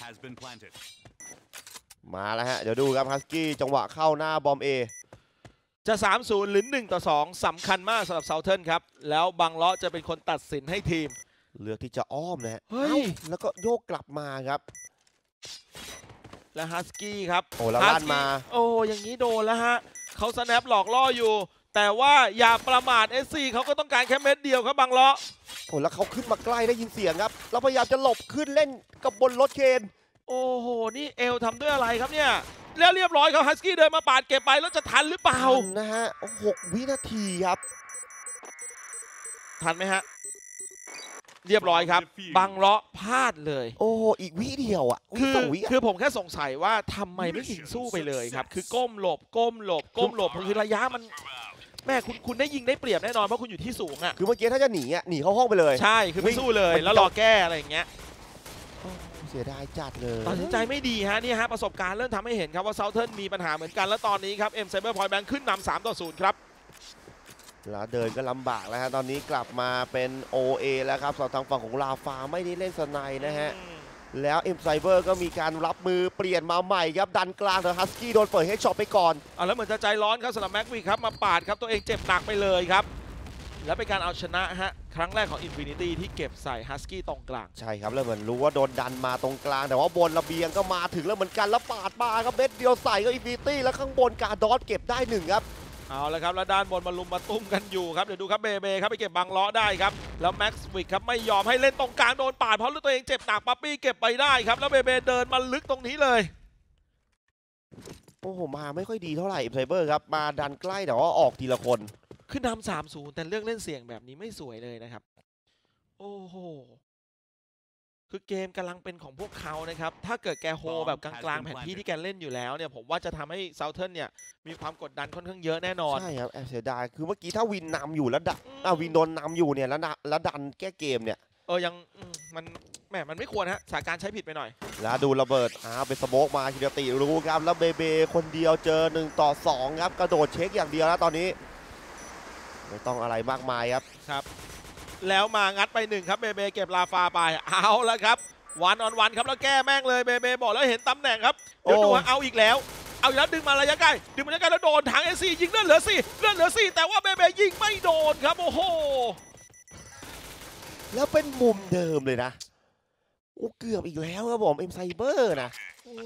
มาแล้วฮะเดี๋ยวดูครับฮัสกี้จังหวะเข้าหน้าบอมเอจะ สามศูนย์ หรือ หนึ่งต่อสอง สำคัญมากสำหรับเซาเทิร์นครับแล้วบังล้อจะเป็นคนตัดสินให้ทีมเลือกที่จะอ้อมนะฮะเฮ้ยอ้าแล้วก็โยกกลับมาครับและฮัสกี้ครับโอ้แล้วฮัลั่สนกี้มาโอ้อย่างนี้โดนแล้วฮะเขาสแนปหลอกล่ออยู่ แต่ว่าอย่าประมาท เอส ซี เขาก็ต้องการแค่เม็ดเดียวครับบังล้อโอ้แล้วเขาขึ้นมาใกล้ได้ยินเสียงครับแล้วพยายามจะหลบขึ้นเล่นกับบนรถเคนโอ้โหนี่เอลทำด้วยอะไรครับเนี่ยแล้วเรียบร้อยครับฮัสกี้เดินมาปาดเก็บไปแล้วจะทันหรือเปล่าทันนะฮะหกวินาทีครับทันไหมฮะเรียบร้อยครับบังเลาะพลาดเลยโอ้อีกวิเดียวอ่ะคือสองวิคือผมแค่สงสัยว่าทำไมไม่ยิงสู้ไปเลยครับคือก้มหลบก้มหลบก้มหลบคือระยะมันแม่คุณคุณได้ยิงได้เปรียบแน่นอนเพราะคุณอยู่ที่สูงอ่ะคือเมื่อกี้ถ้าจะหนีอ่ะหนีเข้าห้องไปเลยใช่คือไม่สู้เลยแล้วรอแก้อะไรอย่างเงี้ยเสียดายจัดเลยตัดสินใจไม่ดีฮะนี่ฮะประสบการณ์เริ่มทำให้เห็นครับว่าเซาเทิร์นมีปัญหาเหมือนกันแล้วตอนนี้ครับเอ็มไซเบอร์พอยต์แบงค์ขึ้นนำสามต่อศูนย์ครับแล้วเดินก็ลำบากแล้วฮะตอนนี้กลับมาเป็น โอ เอ แล้วครับสำหรับทางฝั่งของลาฟาไม่ได้เล่นสไนด์นะฮะแล้วเอ็มไซเบอร์ก็มีการรับมือเปลี่ยนมาใหม่ครับดันกลางแต่ฮัสกี้โดนเปิดให้ช็อตไปก่อนอ่ะแล้วเหมือนจะใจร้อนครับสำหรับแม็กวีครับมาปาดครับตัวเองเจ็บหนักไปเลยครับแล้วเป็นการเอาชนะฮะครั้งแรกของ Infinity ที่เก็บใส่ฮัสกี้ตรงกลางใช่ครับแล้วเหมือนรู้ว่าโดนดันมาตรงกลางแต่ว่าบนระเบียงก็มาถึงแล้วเหมือนกันแล้วปาดมาครับเม็ดเดียวใส่ก็อินฟินิตี้แล้วข้างบนการดอสเก็บได้หนึ่งครับเอาละครับแล้วด้านบนมาลุมมาตุ้มกันอยู่ครับเดี๋ยวดูครับเบเบครับไปเก็บบังล้อได้ครับแล้วแม็กซ์วิกครับไม่ยอมให้เล่นตรงกลางโดนปาดเพราะตัวเองเจ็บหนักปั๊ปปี้เก็บไปได้ครับแล้วเบเบเดินมาลึกตรงนี้เลยโอ้โหมาไม่ค่อยดีเท่าไหร่เอ็มไซเบอร์ครับมาดันใกล้แต่ว่าออกทีละคนขึ้นนำสามศูนย์แต่เลือกเล่นเสี่ยงแบบนี้ไม่สวยเลยนะครับโอ้โหคือเกมกำลังเป็นของพวกเขานะครับถ้าเกิดแกโฮแบบกลางๆแผนที่ที่แกเล่นอยู่แล้วเนี่ยผมว่าจะทำให้เซาเทิร์นเนี่ยมีความกดดันค่อนข้างเยอะแน่นอนใช่ครับแอบเสียดายคือเมื่อกี้ถ้าวินนำอยู่แล้วดันอ่าวินโดนนำอยู่เนี่ยแล้วแล้วดันแก้เกมเนี่ยเออยังมันแหมมันไม่ควรฮะสถานการณ์ใช้ผิดไปหน่อยแล้วดูระเบิดอ้าวเป็นสโมกมาคิรติรู้ครับแล้วเบเบคนเดียวเจอหนึ่งต่อสองครับกระโดดเช็คอย่างเดียวแล้วตอนนี้ไม่ต้องอะไรมากมายครับครับแล้วมางัดไปหนึ่งครับเบเบเก็บลาฟาไปเอาแล้วครับวันออนวันครับแล้วแก้แม่งเลยเบเบบอกแล้วเห็นตำแหน่งครับเดี๋ยวดูเอาอีกแล้วเอาอีกแล้วดึงมาระยะไกลดึงมาระยะไกลแล้วโดนทางเอซียิงเลื่อนเหลือสี่เลื่อนเหลือสี่แต่ว่าเบเบยิงไม่โดนครับโอ้โหแล้วเป็นมุมเดิมเลยนะโอ้เกือบอีกแล้วครับผมเอ็มไซเบอร์นะ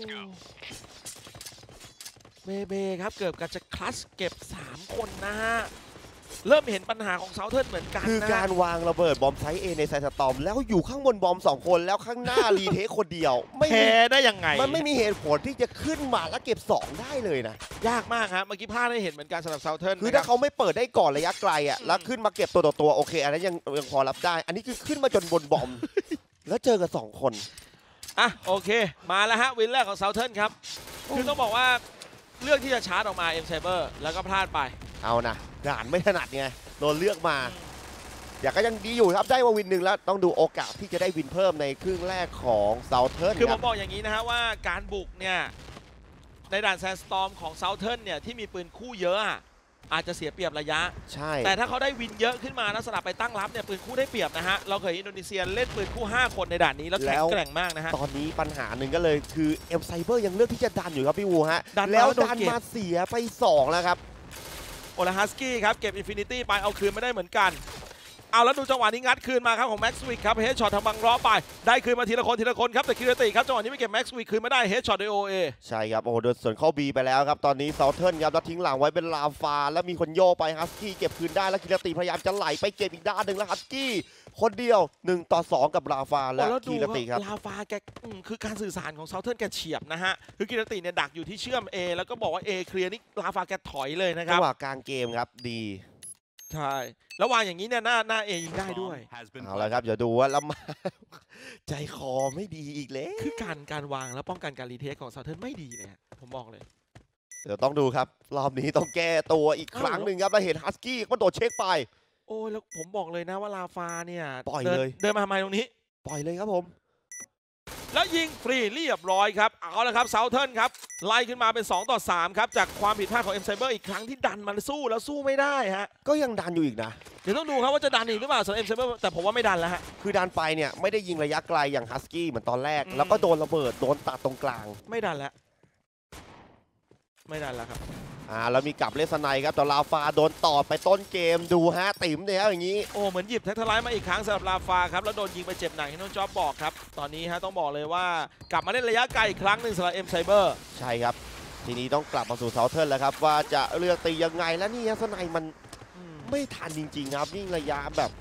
เบเบครับเกือบกับจะคลัชเก็บสามคนนะฮะเริ่มเห็นปัญหาของเซาเทิร์นเหมือนกันคือการวางระเบิดบอมไซส์เอในไซสตอมแล้วอยู่ข้างบนบอมสองคนแล้วข้างหน้ารีเทคคนเดียวไม่แพ้ได้ยังไงมันไม่มีเหตุผลที่จะขึ้นมาแล้วเก็บสองได้เลยนะยากมากครับเมื่อกี้พลาดได้เห็นเหมือนกันสำหรับเซาเทิร์นคือถ้าเขาไม่เปิดได้ก่อนระยะไกลอ่ะแล้วขึ้นมาเก็บตัวต่อตัวโอเคอันนั้นยังยังพอรับได้อันนี้คือขึ้นมาจนบนบอมแล้วเจอกับสองคนอ่ะโอเคมาแล้วฮะวินแรกของเซาเทิร์นครับคือต้องบอกว่าเลือกที่จะชาร์จออกมาเอ็มไซเบอร์แล้วก็พลาดไปเอานะด่านไม่ถนัดไงโดนเลือกมาอยากก็ยังดีอยู่ครับได้มาวินหนึ่งแล้วต้องดูโอกาสที่จะได้วินเพิ่มในครึ่งแรกของเซาเทิร์นคือผมบอกอย่างนี้นะฮะว่าการบุกเนี่ยในด่านแซนสตอร์มของเซาเทิร์นเนี่ยที่มีปืนคู่เยอะอาจจะเสียเปรียบระยะใช่แต่ถ้าเขาได้วินเยอะขึ้นมาแล้วสลับไปตั้งรับเนี่ยปืนคู่ได้เปรียบนะฮะเราเคยอินโดนีเซียเล่นปืนคู่ห้าคนในด่านนี้แล้วแข็งแกร่งมากนะฮะตอนนี้ปัญหาหนึ่งก็เลยคือเอ็มไซเบอร์ยังเลือกที่จะดันอยู่ครับพี่วูฮะแล้วดันมาเสียไปสองแล้วครับโอลาฮัสกี้ครับเก็บอินฟินิตี้ไปเอาคืนไม่ได้เหมือนกันเอาแล้วดูจังหวะนี้งัดคืนมาครับของแม็กซ์วิกครับเฮดช็อตทางบังล้อไปได้คืนมาทีละคนทีละคนครับแต่คิรติครับจังหวะนี้ไม่เก็บแม็กซ์วิกคืนไม่ได้เฮดช็อตโดยโอเอใช่ครับโอ้โดนส่วนเข้าบีไปแล้วครับตอนนี้เซาเทิร์นครับแล้วทิ้งหลังไว้เป็นลาฟาแล้วมีคนโยไปฮัสกี้เก็บคืนได้แล้วคิรติพยายามจะไหลไปเก็บอีกด้านหนึ่งแล้วฮัสกี้คนเดียวหนึ่งต่อสองกับลาฟาและคิรติครับลาฟาแกคือการสื่อสารของเซาเทิร์นแกเฉียบนะฮะคือคิรติเนี่ยดักอยู่ที่เชื่อม A แล้วก็บอกว่า A เคลียร์นี่ลาฟาแกถอยเลยนะครับจังหวะกลางเกมครับดีใช่แล้ววางอย่างนี้เนี่ยหน้าหน้าเอยิงได้ด้วยเอาละครับเดี๋ยวดูว่าแล้วมาใจคอไม่ดีอีกแล้วคือการการวางแล้วป้องกันการรีเทคของเซาเทิร์นไม่ดีเลยผมบอกเลยเดี๋ยวต้องดูครับรอบนี้ต้องแก้ตัวอีกครั้งหนึ่งครับแล้วเห็นฮัสกี้มันโดดเช็คไปโอ้แล้วผมบอกเลยนะว่าลาฟาเนี่ยปล่อยเลยเดินมาทำไมตรงนี้ปล่อยเลยครับผมแล้วยิงฟรีเรียบร้อยครับเอาละครับเซาเทิร์นครับไล่ขึ้นมาเป็นสองต่อสามครับจากความผิดพลาดของเอ็มไซเบอร์อีกครั้งที่ดันมันสู้แล้วสู้ไม่ได้ฮะก็ยังดันอยู่อีกนะเดี๋ยวต้องดูครับว่าจะดันอีกหรือเปล่าสำหรับเอ็มไซเบอร์แต่ผมว่าไม่ดันแล้วฮะคือดันไปเนี่ยไม่ได้ยิงระยะไกลอย่างฮัสกี้เหมือนตอนแรกแล้วก็โดนระเบิดโดนตัดตรงกลางไม่ดันแล้วไม่ดันแล้วครับอ่าแล้วมีกลับเลสไนครับแต่ลาฟาโดนต่อไปต้นเกมดูฮะติ๋มเนี่ยอย่างนี้โอ้เหมือนหยิบแท็กทลายมาอีกครั้งสำหรับลาฟาครับแล้วโดนยิงไปเจ็บหนักที่น้องจ๊อบบอกครับตอนนี้ฮะต้องบอกเลยว่ากลับมาเล่นระยะไกลอีกครั้งหนึ่งสำหรับเอ็มไซเบอร์ใช่ครับทีนี้ต้องกลับมาสู่เซาเทิร์นแล้วครับว่าจะเลือกตียังไงแล้วนี่สไนมันไม่ทันจริงๆครับยิ่งระยะแบบ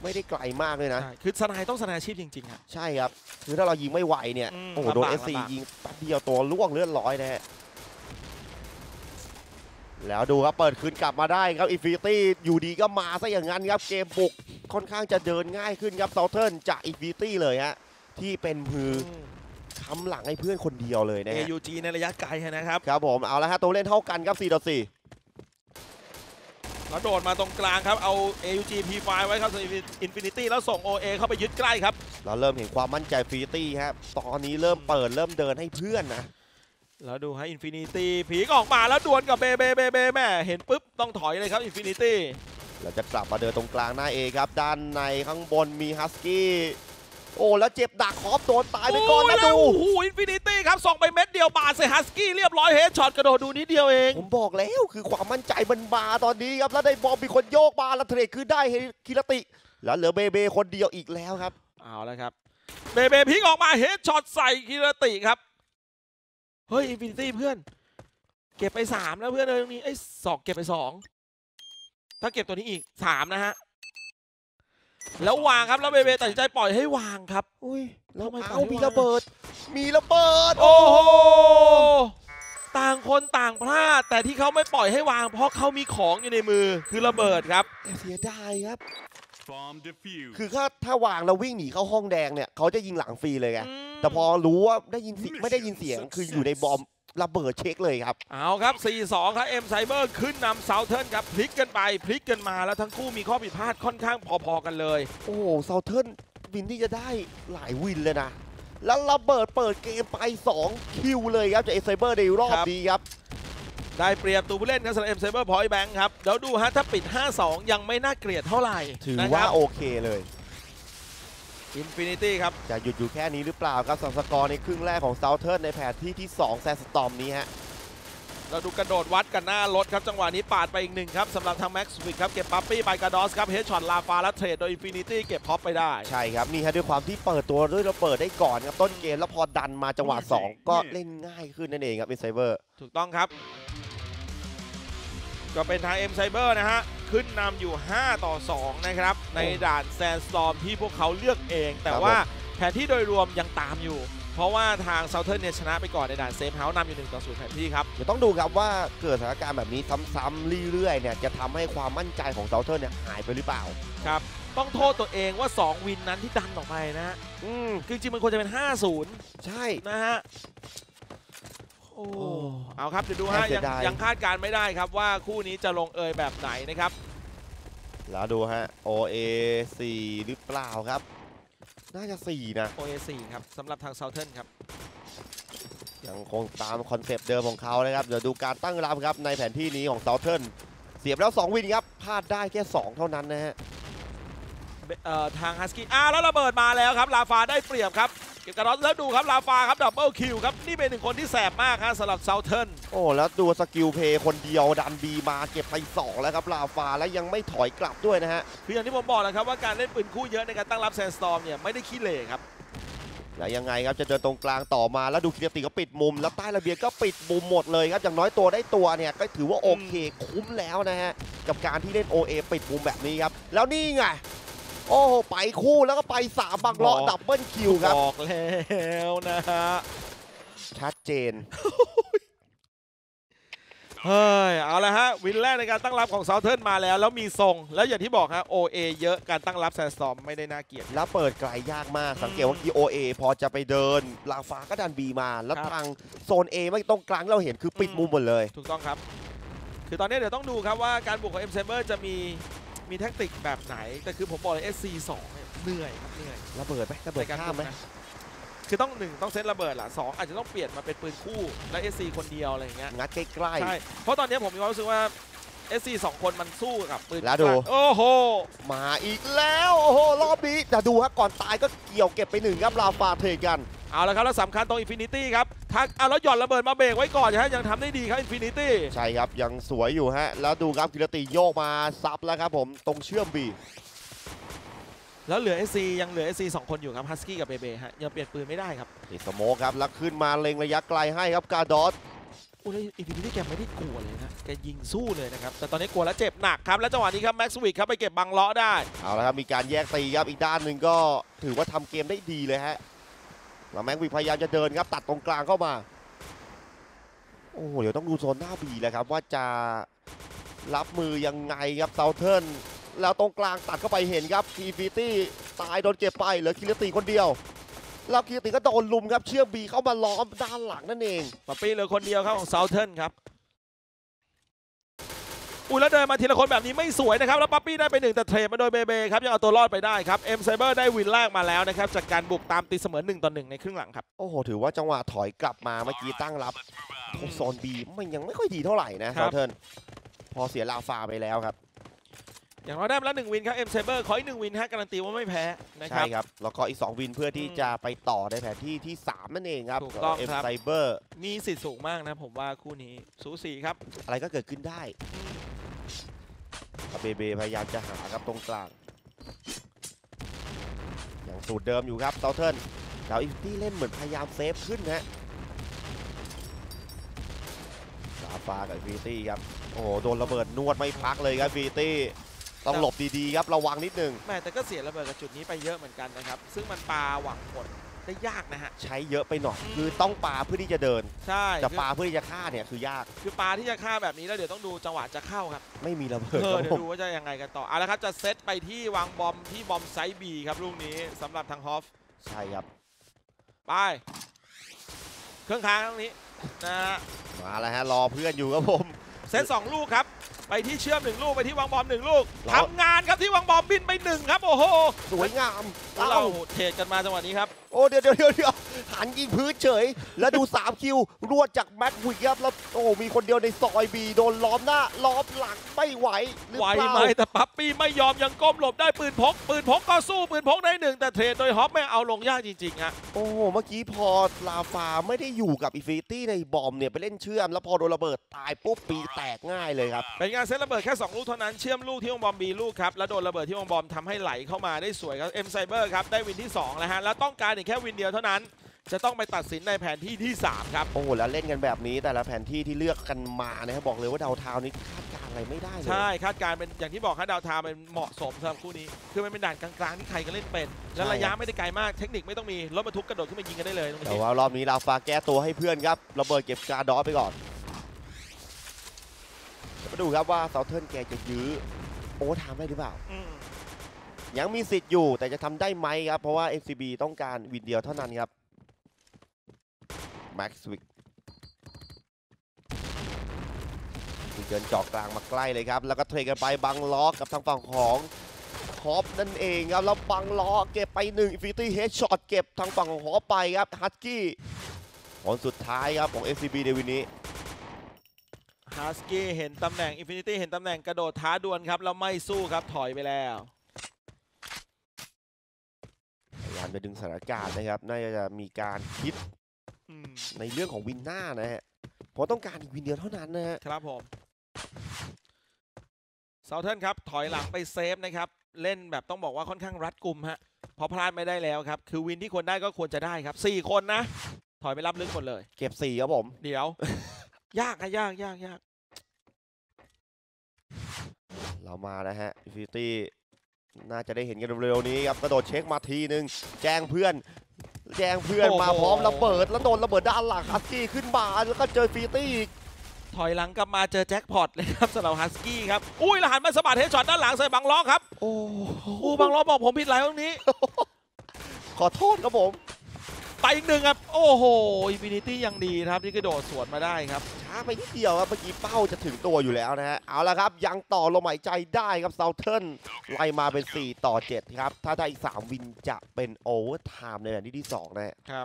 ไม่ได้ไกลมากเลยนะใช่คือสนายต้องสนายอาชีพจริงๆครับใช่ครับคือถ้าเรายิงไม่ไหวเนี่ยอืมโอ้โหโดนลำบากเอสซีลำบากยิงแป๊บเดียวตัวล่วงเลือดร้อยนะฮะแล้วดูครับเปิดคืนกลับมาได้ครับอินฟินิตี้อยู่ดีก็มาซะอย่างนั้นครับเกมบุกค่อนข้างจะเดินง่ายขึ้นครับเซาเทิร์นจากอินฟินิตี้เลยฮะที่เป็นมือค้ำหลังให้เพื่อนคนเดียวเลยนะเอฮะยูจีในระยะไกลนะครับครับผมเอาละฮะตัวเล่นเท่ากันครับสี่ต่อสี่แล้วโดดมาตรงกลางครับเอา เอ ยู จี พี ไฟว์ ไว้ครับส่วน Infinity แล้วส่ง โอ เอ เข้าไปยึดใกล้ครับเราเริ่มเห็นความมั่นใจฟินิตี้ครับตอนนี้เริ่มเปิดเริ่มเดินให้เพื่อนนะแล้วดูฮะ Infinity ผีก็ออกมาแล้วดวลกับเบเบเบเบแม่เห็นปุ๊บต้องถอยเลยครับ Infinity เราจะกลับมาเดินตรงกลางหน้าเอครับด้านในข้างบนมีฮัสกี้โอ้แล้วเจ็บดักคอฟโดนตายไปก่อนนะดูโอ้โห Infinity ครับส่งไปเม็ดเดียวบาดใส่ฮัสกี้เรียบร้อยเฮดช็อตกระโดดดูนิดเดียวเองผมบอกแล้วคือความมั่นใจมันมาตอนนี้ครับแล้วได้บอลมีคนโยกมาแล้วเทรดคือได้เฮคิรติแล้วเหลือเบเบคนเดียวอีกแล้วครับเอาแล้วครับเบเบพลิกออกมาเฮดช็อตใส่คิรติครับเฮ้ย Infinity เพื่อนเก็บไปสามแล้วเพื่อนเลยตรงนี้ไอ้สองเก็บไปสองถ้าเก็บตัวนี้อีกสามนะฮะแล้ววางครับแล้วเบเบตัดสินใจปล่อยให้วางครับอุ้ยแล้วทำไมเอาปล่อยให้มีวางระเบิด มีระเบิดโอ้โหต่างคนต่างพลาดแต่ที่เขาไม่ปล่อยให้วาง เพราะเขามีของอยู่ในมือคือระเบิดครับแต่เสียดายครับ Bomb defused. คือถ้าถ้าวางแล้ววิ่งหนีเข้าห้องแดงเนี่ยเขาจะยิงหลังฟรีเลยไงอืมแต่พอรู้ว่าได้ยินเสียงไม่ได้ยินเสียงคืออยู่ในบอมระเบิดเช็คเลยครับเอาครับ สี่สอง ครับ เอ็ม ไซเบอร์ ขึ้นนำเซาเทิร์นครับ พลิกกันไป พลิกกันมา แล้วทั้งคู่มีข้อผิดพลาดค่อนข้างพอๆกันเลยโอ้โหเซาเทิร์นวินที่จะได้หลายวินเลยนะ แล้วระเบิดเปิดเกมไปสองคิวเลยครับจากเอเซเบอร์ในรอบครับนี้ครับได้เปรียบตัวผู้เล่นครับสำหรับ เอ็ม ไซเบอร์ พอยต์แบงค์ครับ เดี๋ยวดูฮะ ถ้าปิด ห้าสอง ยังไม่น่าเกลียดเท่าไหร่ถือนะคว่ารับโอเคเลยอินฟินิตี้ครับจะหยุดอยู่แค่นี้หรือเปล่าครับสำหรับสกอร์ในครึ่งแรกของเซาเทิร์นในแผนที่ที่สองแซนสตอมนี้ฮะเราดูกระโดดวัดกันหน้ารถครับ จังหวะนี้ปาดไปอีกหนึ่งครับสำหรับทางแม็กซ์วิกครับ เก็บปั๊ปปี้ไปกาดอสครับ เฮดช็อตลาฟาและเทรดโดยอินฟินิตี้เก็บพ็อปไปได้ใช่ครับนี่ฮะด้วยความที่เปิดตัวด้วยระเบิดได้ก่อนครับต้นเกมแล้วพอดันมาจังหวะสองก็เล่นง่ายขึ้นนั่นเองครับเอเซเบอร์ถูกต้องครับ ก็เป็นทาง M Cyber นะฮะ ขึ้นนำอยู่ ห้าต่อสอง นะครับ ในด่านแซนสตอร์มที่พวกเขาเลือกเอง แต่ว่าแผนที่โดยรวมยังตามอยู่ เพราะว่าทางเซาเทิร์นเนี่ยชนะไปก่อนในด่านเซฟเฮาส์นำอยู่หนึ่งต่อศูนย์แผนที่ครับเดี๋ยวต้องดูครับว่าเกิดสถานการณ์แบบนี้ซ้ำๆเรื่อยๆเนี่ยจะทำให้ความมั่นใจของเซาเทิร์นเนี่ยหายไปหรือเปล่าครับ ต้องโทษตัวเองว่า สอง วินนั้นที่ดันออกไปนะฮะอืมคือจริงๆมันควรจะเป็น ห้าศูนย์ใช่นะฮะ โอ้โอ้เอาครับเดี๋ยวดูฮะน่าเสียัยงดายยังคาดการณ์ไม่ได้ครับว่าคู่นี้จะลงเอยแบบไหนนะครับแล้วดูฮะ โอ เอ สี่หรือเปล่าครับ น่าจะสี่นะโอ เอ สี่ ครับสำหรับทางเซาเทิร์นครับยังคงตามคอนเซปต์เดิมของเขานะครับ เดี๋ยวดูการตั้งรับครับในแผนที่นี้ของเซาเทิร์นเสียบแล้ว สอง วินครับ พลาดได้แค่ สอง เท่านั้นนะฮะเอ่อทางฮัสกี้อ้าวแล้วระเบิดมาแล้วครับลาฟาได้เปรียบครับเก็บกระดอนแล้วดูครับลาฟาครับดับเบิลคิวครับนี่เป็นหนึ่งคนที่แสบมากครับสำหรับเซาเทิร์นโอ้ แล้วดูสกิลเพย์คนเดียวดันบีมาเก็บไปสองแล้วครับลาฟาแล้วยังไม่ถอยกลับด้วยนะฮะคืออย่างที่ผมบอกนะครับว่าการเล่นปืนคู่เยอะในการตั้งรับแซนสตอร์มเนี่ยไม่ได้ขี้เหร่ครับแล้วยังไงครับจะเดินตรงกลางต่อมาแล้วดูคิรติก็ปิดมุม แล้วใต้ระเบียงก็ปิดมุมหมดเลยครับอย่างน้อยตัวได้ตัวเนี่ยก็ถือว่าโอเคคุ้มแล้วนะฮะกับการที่เล่น โอ เอ ปิดมุมแบบนี้ครับแล้วนี่ไงโอ้โหไปคู่แล้วก็ไปสามบังเลาะบอกดับเบิลคิวครับบอกแล้วนะฮะชัดเจนเฮ้ยเอาละฮะวินแรกในการตั้งรับของเซาเทิร์นมาแล้วแล้วมีทรงแล้วอย่างที่บอกฮะ โอ เอ เยอะการตั้งรับแซนสตอร์มไม่ได้น่าเกลียดแล้วเปิดไกลยากมากสังเกตว่ากี โอ เอ พอจะไปเดินลาฟ้าก็ดันบีมา แล้วครับทางโซน A ไม่ตรงกลางเราเห็นคือปิดมุมหมดเลยถูกต้องครับ คือตอนนี้เดี๋ยวต้องดูครับว่าการบุกของ M Saber จะมีมีแท็กติกแบบไหน แต่คือผมบอกเลย เอส ซี สองเนี่ยเหนื่อยครับเหนื่อยระเบิดไหมระเบิดในการข้ามไหมบุกนะคือต้องหนึ่งต้องเซตระเบิดล่ะสองอาจจะต้องเปลี่ยนมาเป็นปืนคู่และ เอส ซี คนเดียวอะไรอย่างเงี้ยงัดใกล้ใช่เพราะตอนนี้ผมมีความรู้สึกว่า เอส ซี สองคนมันสู้กับปืนแล้วดูโอ้โหๆมาอีกแล้วโอ้โหรอบนี้แต่ดูฮะก่อนตายก็เกี่ยวเก็บไปหนึ่งครับลาฟ้าเทรดกันเอาละครับแล้วสำคัญตรง Infinity ครับทักเอาแล้วหย่อนระเบิดมาเบรกไว้ก่อนนะฮะยังทำได้ดีครับ Infinity ใช่ครับยังสวยอยู่ฮะแล้วดูครับกิรติโยกมาซับแล้วครับผมตรงเชื่อมบีแล้วเหลือ เอส ซี ยังเหลือ เอส ซี สองคนอยู่ครับ Husky กับเบเบฮะยังเปลี่ยนปืนไม่ได้ครับติดสโมกครับแล้วขึ้นมาเล็งระยะไกลให้ครับกาดอสอุ้ยอินฟินิตี้แกไม่ได้กลัวเลยนะแกยิงสู้เลยนะครับแต่ตอนนี้กลัวแล้วเจ็บหนักครับและจังหวะนี้ครับแม็กซ์วิกครับไปเก็บบังล้อได้เอาละครับมีการแยกตีครับอีกด้านหนึ่งก็ถือว่าทำเกมได้ดีเลยฮะแล้วแม็กซ์วิกพยายามจะเดินครับตัดตรงกลางเข้ามาโอ้โหเดี๋ยวต้องดูโซนหน้าบีแล้วครับว่าจะรับมือยังไงครับเซาเทิร์นแล้วตรงกลางตัดเข้าไปเห็นครับอินฟินิตี้ตายโดนเก็บไปเหลือคิริติคนเดียวแล้วคิริติก็โดนลุมครับเชื่อมบีเข้ามาล้อมด้านหลังนั่นเองป๊อปปี้เหลือคนเดียวครับของเซาเทิร์นครับอุ้ยแล้วเดินมาทีละคนแบบนี้ไม่สวยนะครับแล้วป๊อปปี้ได้ไปหนึ่งแต่เทรดมาโดยเบเบครับยังเอาตัวรอดไปได้ครับเอ็มไซเบอร์ได้วินแรกมาแล้วนะครับจากการบุกตามตีเสมอหนึ่งต่อหนึ่งในครึ่งหลังครับโอ้โหถือว่าจังหวะถอยกลับมาเมื่อกี้ตั้งรับโซนบีมันยังไม่ค่อยดีเท่าไหร่นะเซาเทิร์นพอเสียลาฟาไปแล้วครับอย่างเราได้มาแล้วหนึ่งวินครับเอ็มไซเบอร์ขออีกหนึ่งวินฮะการันตีว่าไม่แพ้นะครับใช่ครับแล้วก็อีกสองวินเพื่อที่จะไปต่อในแผนที่ที่สามนั่นเองครับถูกต้องเอ็มครับไซเบอร์มีสิทธิ์สูงมากนะผมว่าคู่นี้สูสีครับอะไรก็เกิดขึ้นได้เบเบพยายามจะหาครับตรงกลางอย่างสูตรเดิมอยู่ครับเซาเทิร์นดาวอินฟินิตี้เล่นเหมือนพยายามเซฟขึ้นฮะลาฟากับอินฟินิตี้ครับโอ้โหโดนระเบิดนวดไม่พักเลยครับอินฟินิตี้ต้องหลบดีๆครับระวังนิดนึงแม่แต่ก็เสียระเบิดกับจุดนี้ไปเยอะเหมือนกันนะครับซึ่งมันปาหวังผลได้ยากนะฮะใช้เยอะไปหน่อยคือต้องปาเพื่อที่จะเดินใช่จะปาเพื่อที่จะฆ่าเนี่ยคือยากคือปาที่จะฆ่าแบบนี้แล้วเดี๋ยวต้องดูจังหวะจะเข้าครับไม่มีระเบิดเดี๋ยวดูว่าจะยังไงกันต่อเอาละครับจะเซตไปที่วางบอมที่บอมไซส์บีครับลูกนี้สำหรับทางฮอฟใช่ครับไปเครื่องค้างตรงนี้นะฮะมาแล้วฮะรอเพื่อนอยู่ครับผมเซตสองลูกครับไปที่เชื่อมหนึ่งลูกไปที่วางบอมหนึ่งลูกทำงานครับที่วางบอมบินไปหนึ่งครับโอ้โหสวยงามเราเทรดกันมาจังหวะนี้ครับโอ้เดี๋ยวเดี๋ยวเดี๋ยวหันยิงพื้นเฉยแล้วดูสามคิวรวดจากแม็กวิกครับแล้วโอ้มีคนเดียวในซอยบีโดนล้อมหน้าล้อมหลังไม่ไหวไหวไหมแต่ปั๊ปปี้ไม่ยอมยังก้มหลบได้ปืนพกปืนพกก็สู้ปืนพกได้หนึ่งแต่เทรดโดยฮอปไม่เอาลงยากจริงๆฮะโอ้เมื่อกี้พอลาฟาไม่ได้อยู่กับอินฟินิตี้ในบอมเนี่ยไปเล่นเชื่อมแล้วพอโดนระเบิดตายปุ๊บปีแตกง่ายเลยครับเป็นงานเซตระเบิดแค่สองลูกเท่านั้นเชื่อมลูกที่วงบอมบีลูกครับแล้วโดนระเบิดที่วงบอมทำให้ไหลเข้ามาได้สวยครับเอ็มไซเบอร์ครับได้วินที่สองแล้วฮะแล้วต้องการอีกแค่วินเดียวเท่านั้นจะต้องไปตัดสินในแผนที่ที่สามครับโอ้โหแล้วเล่นกันแบบนี้แต่ละแผนที่ที่เลือกกันมานะครับบอกเลยว่าดาวทาวนี้คาดการอะไรไม่ได้เลยใช่คาดการเป็นอย่างที่บอกครับดาวทาวเป็นเหมาะสมสำหรับคู่นี้คือมันเป็นด่านกลางๆที่ใครก็เล่นเป็นและระยะไม่ได้ไกลมากเทคนิคไม่ต้องมีรถบรรทุกกระโดดขึ้นมายิงกันได้เลยแต่ว่ารอบนี้ลาฟาแก้ตัวให้เพื่อนครับระเบิดเก็บการ์ดอสไปก่อนมาดูครับว่าเซาเทิร์นแกจะยื้อโอ้ทำได้หรือเปล่ายังมีสิทธิ์อยู่แต่จะทำได้ไหมครับเพราะว่า เอ็ม ซี บี ต้องการวินเดียวเท่านั้นครับแม็กซ์วิกเดินเจาะกลางมาใกล้เลยครับแล้วก็เทรดกันไปบังล้อกับทางฝั่งของฮอปนั่นเองครับแล้วบังล้อเก็บไปหนึ่งอินฟินิตี้เฮดช็อตเก็บทางฝั่งของฮอปไปครับฮัสกี้ผลสุดท้ายครับของ เอ็ม ซี บี ในวันนี้ฮัสกี้เห็นตำแหน่งอินฟินิตี้เห็นตำแหน่งกระโดดท้าดวลครับแล้วไม่สู้ครับถอยไปแล้วพยายามจะดึงสถานการณ์นะครับน่าจะมีการคิดในเรื่องของวินหน้านะฮะเพราะต้องการอีกวินเดียวเท่านั้นนะฮะครับผมเซาเทิร์นครับถอยหลังไปเซฟนะครับเล่นแบบต้องบอกว่าค่อนข้างรัดกุมฮะพอพลาดไม่ได้แล้วครับคือวินที่ควรได้ก็ควรจะได้ครับสี่คนนะถอยไปรับลึกหมดเลยเก็บสี่ครับผมเดี๋ยว ยากอะยากยากยากเรามานะฮะอินฟินิตี้น่าจะได้เห็นกันเร็วๆนี้ครับกระโดดเช็คมาทีนึงแจ้งเพื่อนแจ้งเพื่อนมาพร้อมระเบิดแล้วโดนระเบิดด้านหลังฮัสกี้ขึ้นมาแล้วก็เจอฟีตี้อีกถอยหลังกลับมาเจอแจ็คพอตเลยครับสำหรับฮัสกี้ครับอุ้ยแล้วหันมาสะบัดเฮดช็อตด้านหลังใส่บังล้อครับโอ้โหบังล้อบอกผมผิดหลายตรงนี้ขอโทษครับผมไปอีกหนึ่งครับโอ้โหอินฟินิตี้ยังดีครับที่กระโดดสวนมาได้ครับช้าไปนิดเดียวครับเมื่อกี้เป้าจะถึงตัวอยู่แล้วนะฮะเอาละครับยังต่อลมหายใจได้ครับเซาเทิร์นไล่มาเป็นสี่ต่อเจ็ดครับถ้าได้อีกสามวินจะเป็นโอเวอร์ไทม์ในแผนที่ที่สองนะครับ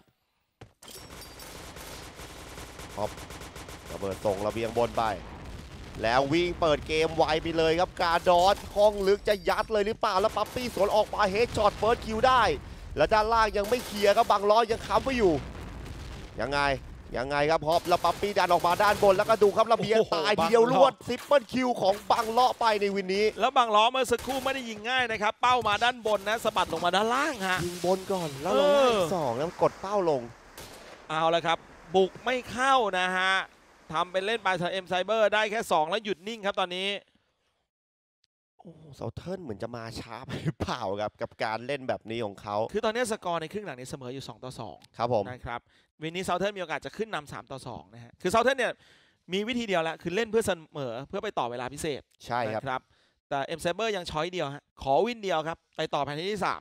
ครับระเบิดส่งระเบียงบนไปแล้ววิ่งเปิดเกมไวไปเลยครับการดอสห้องลึกจะยัดเลยหรือเปล่าแล้วปั๊ปปี้สวนออกมาเฮดช็อตเฟิร์สคิวได้แล้วด้านล่างยังไม่เคลียร์ครับบังล้อยังค้ำไว้อยู่ยังไงยังไงครับฮอปแล้วปั๊ปปี้ดันออกมาด้านบนแล้วก็ดูครับระเบียงตายทีเดียวรวดซิปเปิลคิวของบังล้อไปในวินนี้แล้วบังล้อเมื่อสักครู่ไม่ได้ยิงง่ายนะครับเป้ามาด้านบนนะสะบัดลงมาด้านล่างฮะยิงบนก่อนแล้วลงสองแล้วกดเป้าลงเอาละครับบุกไม่เข้านะฮะทำเป็นเล่นไปทางเอ็มไซเบอร์ได้แค่สองแล้วหยุดนิ่งครับตอนนี้โอ้เซาเทิร์นเหมือนจะมาช้าไปหรือเปล่าครับกับการเล่นแบบนี้ของเขาคือตอนนี้สกอร์ในครึ่งหลังนี้เสมออยู่สองต่อสองครับผมนะครับวันนี้เซาเทิร์นมีโอกาสจะขึ้นนำสามต่อสองนะฮะคือเซาเทิร์นเนี่ยมีวิธีเดียวแล้วคือเล่นเพื่อเสมอเพื่อไปต่อเวลาพิเศษใช่ครับนะครับแต่เอ็มไซเบอร์ยังช้อยเดียวฮะขอวินเดียวครับไปต่อแผนที่ที่สาม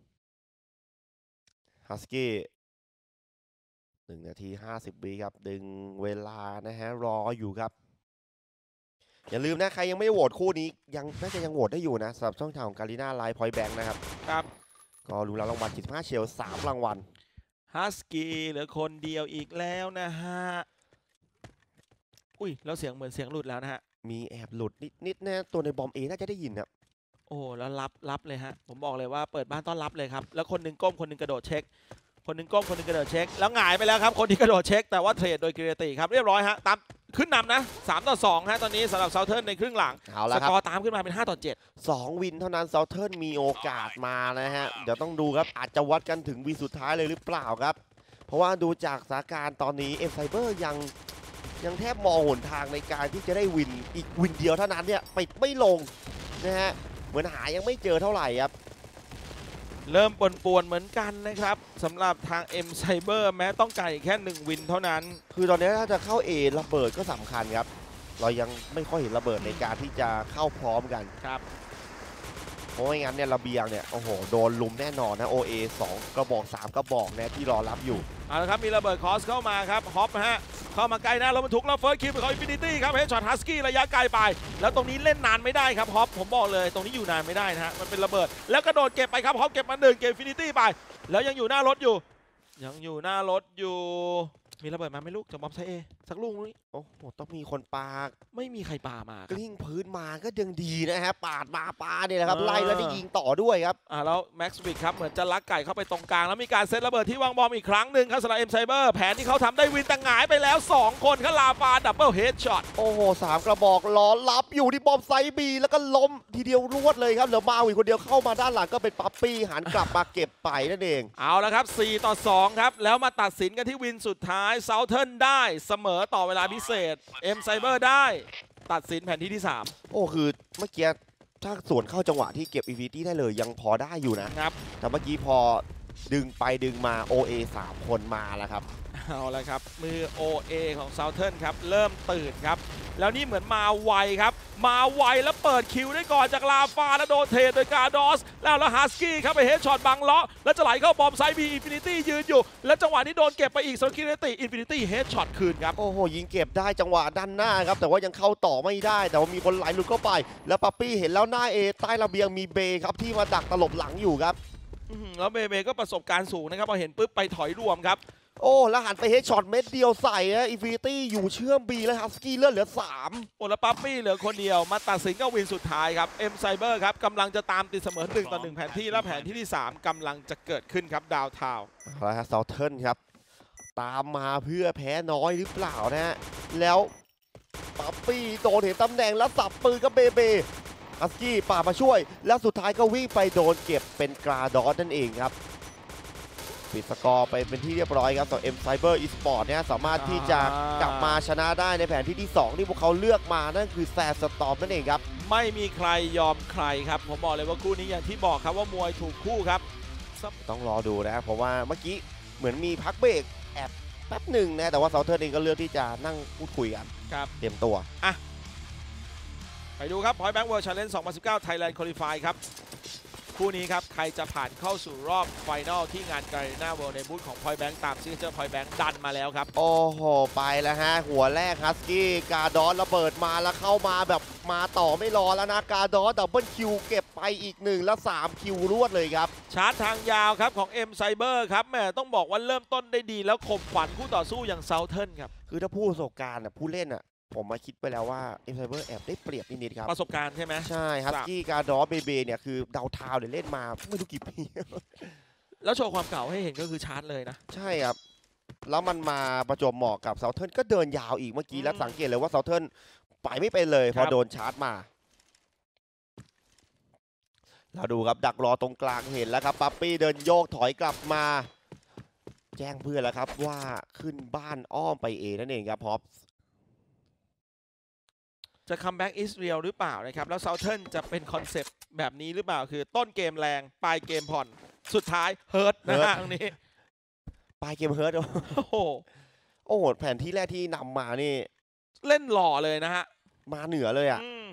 ฮัสกี้หนึ่งนาทีห้าสิบวิครับดึงเวลานะฮะรออยู่ครับอย่าลืมนะใครยังไม่โหวตคู่นี้ยังน่าจะยังโหวตได้อยู่นะสำหรับช่องทางของการีนาไลฟ์พอยต์แบงค์นะครับครับก็รู้แล้วรางวัลสิบห้าเชลสามรางวัลฮัสกี้เหลือคนเดียวอีกแล้วนะฮะอุ้ยแล้วเสียงเหมือนเสียงหลุดแล้วนะฮะมีแอบหลุดนิดๆนะตัวในบอมเอน่าจะได้ยินครับโอ้แล้วรับรับเลยฮะผมบอกเลยว่าเปิดบ้านต้อนรับเลยครับแล้วคนหนึ่งก้มคนหนึ่งกระโดดเช็ค คนหนึ่งก้มคนหนึ่งกระโดดเช็คแล้วหงายไปแล้วครับคนที่กระโดดเช็คแต่ว่าเทรดโดยกิรติครับเรียบร้อยฮะตามขึ้นนำนะสามต่อสองฮะตอนนี้สำหรับเซาเทิร์นในครึ่งหลังเอาสละคกรับอร์ตามขึ้นมาเป็นห้าต่อเจ็ดสองวินเท่านั้นเซาเทิร์นมีโอกาสมานะฮะเดี๋ยวต้องดูครับอาจจะวัดกันถึงวินสุดท้ายเลยหรือเปล่าครับเพราะว่าดูจากสถานการณ์ตอนนี้เอ็มไซเบอร์ยังยังแทบมองหนทางในการที่จะได้วินอีกวินเดียวเท่านั้นเนี่ยปิดไม่ลงนะฮะเหมือนหายังไม่เจอเท่าไหร่ครับเริ่มป่วนๆเหมือนกันนะครับสำหรับทาง M Cyber แม้ต้องการอีกแค่หนึ่งวินเท่านั้นคือตอนนี้ถ้าจะเข้า A ระเบิดก็สำคัญครับเรายังไม่ค่อยเห็นระเบิดในการที่จะเข้าพร้อมกันครับเพราะไม่งั้นเนี่ยระเบียงเนี่ยโอ้โหโดนลุมแน่นอนนะ โอ เอ สองกระบอกสามกระบอกนะที่รอรับอยู่เอาละครับมีระเบิดคอสเข้ามาครับฮอปฮะเข้ามาใกล้หน้ารถบรรทุกแล้วเฟิร์สคิวเป็นของอินฟินิตี้ครับเฮดช็อตฮัสกี้ระยะไกลไปแล้วตรงนี้เล่นนานไม่ได้ครับฮอปผมบอกเลยตรงนี้อยู่นานไม่ได้นะฮะมันเป็นระเบิดแล้วกระโดดเก็บไปครับฮอปเก็บมาหนึ่งเก็บอินฟินิตี้ไปแล้วยังอยู่หน้ารถอยู่ ยังอยู่หน้ารถอยู่มีระเบิดมาไม่ลูกจากบอมไซเอสักลูกนี้โอ้โหต้องมีคนปาไม่มีใครปามาคกรับลิ้งพื้นมาก็ยังดีนะฮะปาดมาปาเนี่ยแหละครับอ่าไล่แล้วได้ยิงต่อด้วยครับอ่าแล้วแม็กซ์วิกครับเหมือนจะลักไก่เข้าไปตรงกลางแล้วมีการเซตระเบิดที่วางบอมอีกครั้งหนึ่งครับสำหรับเอ็มไซเบอร์แผนที่เขาทำได้วินแต่หงายไปแล้วสองคนครับลาฟาดับเบิลเฮดช็อตโอ้โหสามกระบอกล้อรับอยู่ที่บอมไซบีแล้วก็ล้มทีเดียวรวดเลยครับเหลือมาวินคนเดียวเข้ามาด้านหลังก็เป็นปั๊ปปี้หันกลับมาเก็บไปนั่นเองเอาละครับสี่ต่อสองครับแล้วมาตัดสินกันที่วินสุดท้ายเซาเทิร์นได้เสมอต่อเวลาพิเศษ M Cyber ได้ตัดสินแผนที่ที่สามโอ้คือเมื่อกี้ถ้าสวนเข้าจังหวะที่เก็บ อี วี ที ได้เลยยังพอได้อยู่นะครับ แต่เมื่อกี้พอดึงไปดึงมา โอ เอ สามคนมาแล้วครับเอาละครับมือ โอ เอ ของเซาเทิร์นครับเริ่มตื่นครับแล้วนี่เหมือนมาไวครับมาไวแล้วเปิดคิวได้ก่อนจากลาฟาแล้วโดนเทรดโดยกาดอสแล้วแล้วฮัสกี้ครับไปเฮดช็อตบังเลาะแล้วจะไหลเข้าบอมไซบีอินฟินิตี้ยืนอยู่แล้วจังหวะนี้โดนเก็บไปอีกสกิลติอินฟินิตี้เฮดช็อตคืนครับโอ้โหยิงเก็บได้จังหวะด้านหน้าครับแต่ว่ายังเข้าต่อไม่ได้ แต่ว่ามีคนไหลหลุดเข้าไป แล้วปั๊ปปี้เห็นแล้วหน้าเอใต้ระเบียงมีเบย์ครับที่มาดักตลบหลังอยู่ครับอื้อหือแล้วเบเบก็ประสบการณ์สูงนะครับพอเห็นปุ๊บไปถอยรวมครับโอ้แล้วหันไปเฮดช็อตเม็ดเดียวใส่นะอินฟินิตี้อยู่เชื่อมบีแล้วฮัสกี้เลือดเหลือสามโอแล้วปั๊ปปี้เหลือคนเดียวมาตัดสินก็วินสุดท้ายครับ M Cyber ครับกำลังจะตามติดเสมอหนึ่งต่อหนึ่งแผนที่และแผนที่ที่สามกำลังจะเกิดขึ้นครับดาวทาวน์เอาละฮะเซาเทิร์นครับตามมาเพื่อแพ้น้อยหรือเปล่านะฮะแล้วปั๊ปปี้โดนเห็นตำแหน่งแล้วสับปืนกับเบเบฮัสกี้ป่ามาช่วย แล้วสุดท้ายก็วิ่งไปโดนเก็บเป็นกราดอสนั่นเองครับปิดสกอร์ไปเป็นที่เรียบร้อยครับต่อ M Cyber Esport เนี่ยสามารถที่จะกลับมาชนะได้ในแผนที่ที่สองที่พวกเขาเลือกมานั่นคือแซนสตอร์มนั่นเองครับไม่มีใครยอมใครครับผมบอกเลยว่าคู่นี้อย่างที่บอกครับว่ามวยถูกคู่ครับต้องรอดูนะครับเพราะว่าเมื่อกี้เหมือนมีพักเบรกแอบแป๊บหนึ่งนะแต่ว่าเซาเทิร์นเองก็เลือกที่จะนั่งพูดคุยกันครับเตรียมตัวไปดูครับ Point Blank World Challenge สองพันสิบเก้า Thailand Qualify ครับคู่นี้ครับใครจะผ่านเข้าสู่รอบไฟนอลที่งาน Garena World ในบูธของ Point Blank ตามซิกเจอร์ Point Blank ดันมาแล้วครับโอ้โห ไปแล้วฮะ หัวแรกฮัสกี้กาดอนระเบิดมาแล้วเข้ามาแบบมาต่อไม่รอแล้วนะกาดอนดับเบิลคิวเก็บไปอีกหนึ่งแล้วสามคิวรวดเลยครับชาร์จทางยาวครับของ M Cyber ครับแหมต้องบอกว่าเริ่มต้นได้ดีแล้วข่มขวัญคู่ต่อสู้อย่าง Southern ครับคือถ้าผู้ประสบการณ์น่ะผู้เล่นอ่ะผมมาคิดไปแล้วว่าเอ็มไซเบอร์แอบได้เปรียบนิดๆครับประสบการณ์ใช่ไหมใช่ฮัสกี้กาดอนเบเบเนี่ยคือดาวทาวน์เนี่ยเล่นมาไม่รู้กี่ปีแล้วโชว์ความเก่าให้เห็นก็คือชาร์จเลยนะใช่ครับ แล้วมันมาประจวบเหมาะกับเซาเทิร์นก็เดินยาวอีกเมื่อกี้อืมแล้วสังเกตเลยว่าเซาเทิร์นไปไม่เป็นเลยพครัอบ โดนชาร์จมา เราดูครับดักรอตรงกลางเห็นแล้วครับปั๊ปปี้เดินโยกถอยกลับมา แจ้งเพื่อนแล้วครับว่าขึ้นบ้านอ้อมไปเอนั่นเองครับพอปจะคัมแบ็กอิสเรียลหรือเปล่านะครับแล้วเซาเทิร์นจะเป็นคอนเซปต์แบบนี้หรือเปล่าคือต้นเกมแรงปลายเกมผ่อนสุดท้ายเฮิร์ตนะฮะตรงนี้ปลายเกมเฮิร์ตโอ้โหโอ้โหแผนที่แรกที่นำมานี่เล่นหล่อเลยนะฮะมาเหนือเลยอ่ะอืม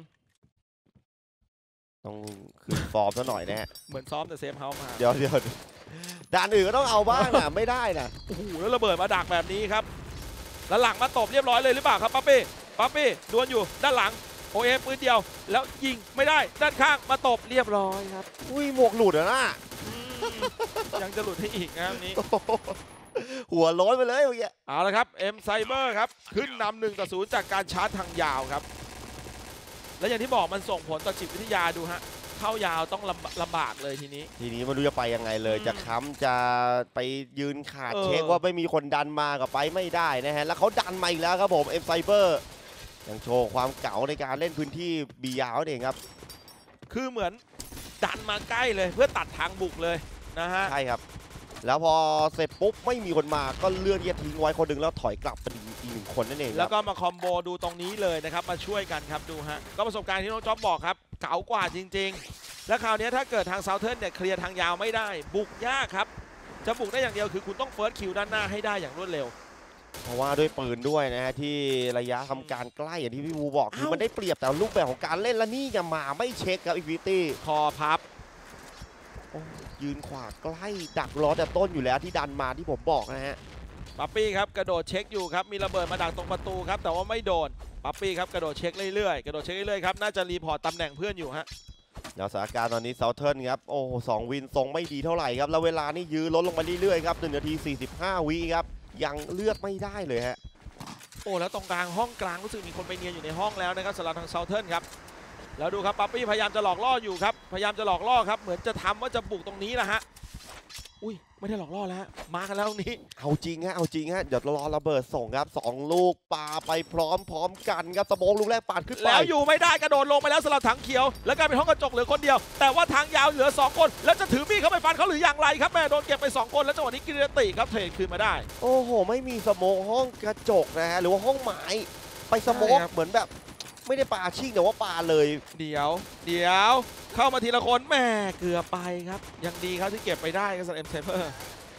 ต้องคืนฟอร์มซะหน่อยนะฮะเหมือนซ้อมแต่เซฟเฮาส์มาเดี๋ยวเดี๋ยวด่านอื่นก็ต้องเอาบ้างนะไม่ได้นะโอ้โหแล้วระเบิดมาดักแบบนี้ครับแล้วหลังมาตบเรียบร้อยเลยหรือเปล่าครับปั๊ปปี้ปั๊ปปี้ดวลอยู่ด้านหลังโอเอปืนเดียวแล้วยิงไม่ได้ด้านข้างมาตบเรียบร้อยครับอุ้ยหมวกหลุดอะนะอืมยังจะหลุดให้อีกนะวันนี้โอ้โหหัวโล้นไปเลยเมื่อกี้เอาละครับเอ็มไซเบอร์ครับขึ้นนำหนึ่งต่อศูนย์จากการชาร์จทางยาวครับและอย่างที่บอกมันส่งผลต่อจิตวิทยาดูฮะเข้ายาวต้องลำลำบากเลยทีนี้ทีนี้ไม่รู้จะไปยังไงเลยอืมจะค้ำจะไปยืนขาดเออเช็คว่าไม่มีคนดันมากับไปไม่ได้นะฮะแล้วเขาดันมาอีกแล้วครับผมเอ็มไซเบอร์ยังโชว์ความเก๋าในการเล่นพื้นที่บียาวเองครับคือเหมือนดันมาใกล้เลยเพื่อตัดทางบุกเลยนะฮะใช่ครับ แล้วพอเสร็จปุ๊บไม่มีคนมาก็เลื่อนที่จะทิ้งไว้คนหนึ่งแล้วถอยกลับเป็นอีกหนึ่งคนนั่นเองคแล้รัวบก็มาคอมโบดูตรงนี้เลยนะครับมาช่วยกันครับดูฮะก็ประสบการณ์ที่น้องจ๊อบบอกครับเก๋ากว่าจริงๆ และคราวนี้ถ้าเกิดทางเซาเทิร์นเนี่ยเคลียร์ทางยาวไม่ได้ บุกยากครับจะบุกได้อย่างเดียวคือคุณต้องเฟิร์สคิวด้านหน้าให้ได้อย่างรวดเร็วเพราะว่าด้วยปืนด้วยนะฮะที่ระยะทำการใกล้อย่างที่พี่บูบอกคือเอ้ามัมันได้เปรียบแต่รูปแบบของการเล่นแล้วนี่ยังมาไม่เช็คครับอีกวิตี้คอพับยืนขวาใกล้ดักรอแต่ต้นอยู่แล้วที่ดันมาที่ผมบอกนะฮะปั๊ปปี้ครับกระโดดเช็คอยู่ครับมีระเบิดมาดักตรงประตูครับแต่ว่าไม่โดนปั๊ปปี้ครับกระโดดเช็คเรื่อยๆกระโดดเช็คเรื่อยๆครับน่าจะรีพอร์ตตำแหน่งเพื่อนอยู่ฮะแล้วสถานการณ์ตอนนี้เซาเทิร์นครับโอ้โหสองวินทรงไม่ดีเท่าไหร่ครับแล้วเวลานี่ยื้อลดลงมาเรื่อยๆครับหนึ่งนาทีสี่สิบห้าวิครับยังเลือกไม่ได้เลยฮะโอ้แล้วตรงกลางห้องกลางรู้สึกมีคนไปเนียนอยู่ในห้องแล้วนะครับสำหรับทางเซาเทิร์นครับแล้วดูครับปั๊ปปี้พยายามจะหลอกล่ออยู่ครับพยายามจะหลอกล่อครับเหมือนจะทำว่าจะบุกตรงนี้นะฮะอุ้ยไม่ได้หลอกล่อแล้วฮะมากันแล้วตรงนี้เอาจริงฮะเอาจริงฮะเดี๋ยวรอระเบิดส่งครับสองลูกปาไปพร้อมๆกันครับสโมองลูกแรกปาดขึ้นไปแล้วอยู่ไม่ได้กระโดดลงไปแล้วสำหรับถังเขียวแล้วกลายเป็นห้องกระจกเหลือคนเดียว แต่ว่าทางยาวเหลือสองคนแล้วจะถือมีดเข้าไปฟันเขาหรืออย่างไรครับแม่โดนเก็บไปสองคนแล้วจังหวะนี้กิรติครับเทรดคืนมาได้โอ้โหไม่มีสโมองห้องกระจกนะฮะหรือว่าห้องไม้ไปสโมองใช่ครับเหมือนแบบไม่ได้ปาชิ่งแต่ว่าปาเลยเดี๋ยวเดี๋ยวเข้ามาทีละคนแม่เกือบไปครับยังดีครับที่เก็บไปได้ครับสำหรับเอ็มเซเปอร์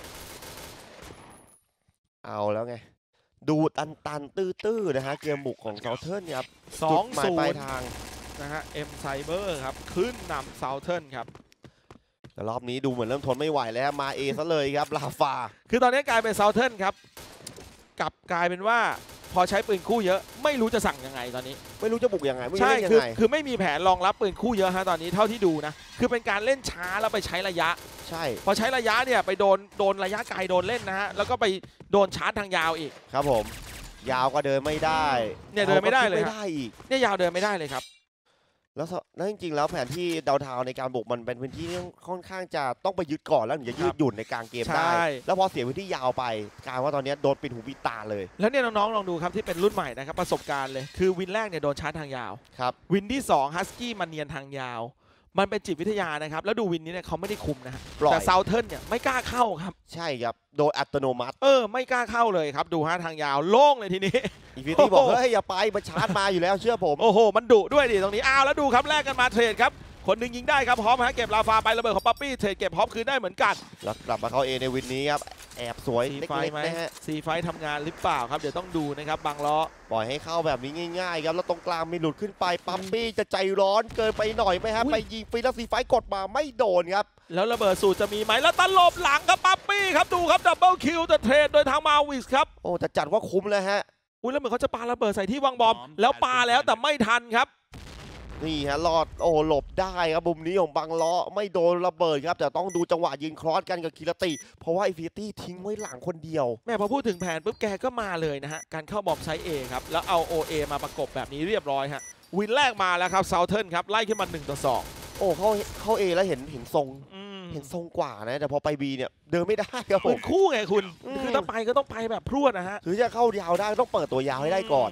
เอาแล้วไงดูตันตันๆตื้อๆนะฮะเกมบุกของเซาเทิร์นครับสอจุงดหมายศูปลายนย์ทางนะฮะเอ็มไซเบอร์ครับขึ้นนำเซาเทิร์นครับแต่รอบนี้ดูเหมือนเริ่มทนไม่ไหวแล้วฮะมาเอซะเลยครับลาฟาคือตอนนี้กลายเป็นเซาเทิร์นครับกลับกลายเป็นว่าพอใช้ปืนคู่เยอะไม่รู้จะสั่งยังไงตอนนี้ไม่รู้จะบุกยังไงไม่รู้ใช่เล่นยัคืงอไงคือไม่มีแผนรองรับปืนคู่เยอะฮะตอนนี้เท่าที่ดูนะคือเป็นการเล่นช้าแล้วไปใช้ระยะใช่พอใช้ระยะเนี่ยไปโดนโดนระยะไกลโดนเล่นนะฮะแล้วก็ไปโดนชาร์จทางยาวอีกครับผม ยาวก็เดินไม่ได้เนี่ยเดินไม่ได้เลยอาก็ขึ้ฮะไม่ได้อีกเนี่ยยาวเดินไม่ได้เลยครับแล้วสแล้วจริงๆแล้วแผนที่ดาวเทาวน์ในการบุกมันเป็นพื้นที่ที่ค่อนข้างจะต้องไปยึดก่อนแล้วถึงจะยืดหยุ่นในกลางเกมได้ใช่แล้วพอเสียพื้นที่ยาวไปกลายว่าตอนนี้โดนปิดหูปิดตาเลยแล้วเนี่ยน้องๆลองดูครับที่เป็นรุ่นใหม่นะครับประสบการณ์เลยคือวินแรกเนี่ยโดนชาร์จทางยาวครับวินที่สองฮัสกี้มันเนียนทางยาว มันเป็นจิตวิทยานะครับแล้วดูวินนี้เนี่ยเขาไม่ได้คุมนะฮะปล่อยแต่เซาเทิร์นเนี่ยไม่กล้าเข้าครับใช่ครับโดยอัตโนมัติเออไม่กล้าเข้าเลยครับดูฮะทางยาวโล่งเลยทีนี้อีฟิตี้บอกโอ้โหเฮ้ยอย่าไปมาชาร์จมาอยู่แล้วเชื่อผมโอ้โหมันดุด้วยดิตรงนี้อ้าวแล้วดูครับแลกกันมาเทรดครับคนหนึงยิงได้ครับฮอปฮะเก็บลาฟาไประเบิดของปั๊ปปี้เทรดเก็บฮอปคืนได้เหมือนกันแล้วกลับมาเข้าเอในวินนี้ครับแอบสวยซีเล็ไฟกไหมๆนะฮะซีไฟทำงานหรือเปล่าครับเดี๋ยวต้องดูนะครับบางล้อปล่อยให้เข้าแบบนี้ง่ายๆครับแล้วตรงกลางมีหลุดขึ้นไปปั๊มปี้จะใจร้อนเกินไปหน่อยไหมฮะอุ๊ยไปยิงฟรีแล้วซีไฟกดมาไม่โดนครับแล้วระเบิดสูตรจะมีไหมแล้วตลบหลังครับปั๊ปปี้ครับดูครับดับเบิลคิวแต่เทรดโดยทางมาวิสครับโอ้แต่จัดว่าคุ้มแล้วฮะอุ้ยแล้วเหมือนเขาจะปาระเบิดใส่ที่วางบอมแล้วปาแล้วแต่ไม่ทันครับนี่ฮะรอดโอ้หลบได้ครับมุมนี้ของบังล้อไม่โดนระเบิดครับแต่ต้องดูจังหวะยิงครอสกันกับคิรติเพราะว่าอินฟินิตี้ทิ้งไว้หลังคนเดียวแม่พอพูดถึงแผนปุ๊บแกก็มาเลยนะฮะการเข้าบอมไซส์ A ครับแล้วเอา โอ เอ มาประกบแบบนี้เรียบร้อยฮะวินแรกมาแล้วครับเซาเทิร์นครับไล่ขึ้นมาหนึ่งต่อสองโอ้เข้าเข้าเอแล้วเห็นเห็นทรงอืมเห็นทรงกว่านะแต่พอไปบีเนี่ยเดินไม่ได้ครับผปืมนคู่ไงคุณอืมคือถ้าไปก็ต้องไปแบบพรวดนะฮะคือจะเข้ายาวได้ต้องเปิดตัวยาวให้ได้ก่อน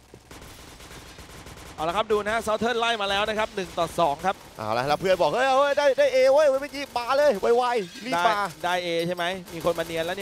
เอาละครับดูนะฮะเซาเทิร์นไล่มาแล้วนะครับหนึ่งต่อสองครับเอาละแล้วเพื่อนบอกเฮ้ยเอาเว้ยได้ได้เอเว้ยเมื่อกี้ปาเลยไวๆรีบได้ปาได้ A ใช่ไหมมีคนมาเนียนแล้วเนี่ย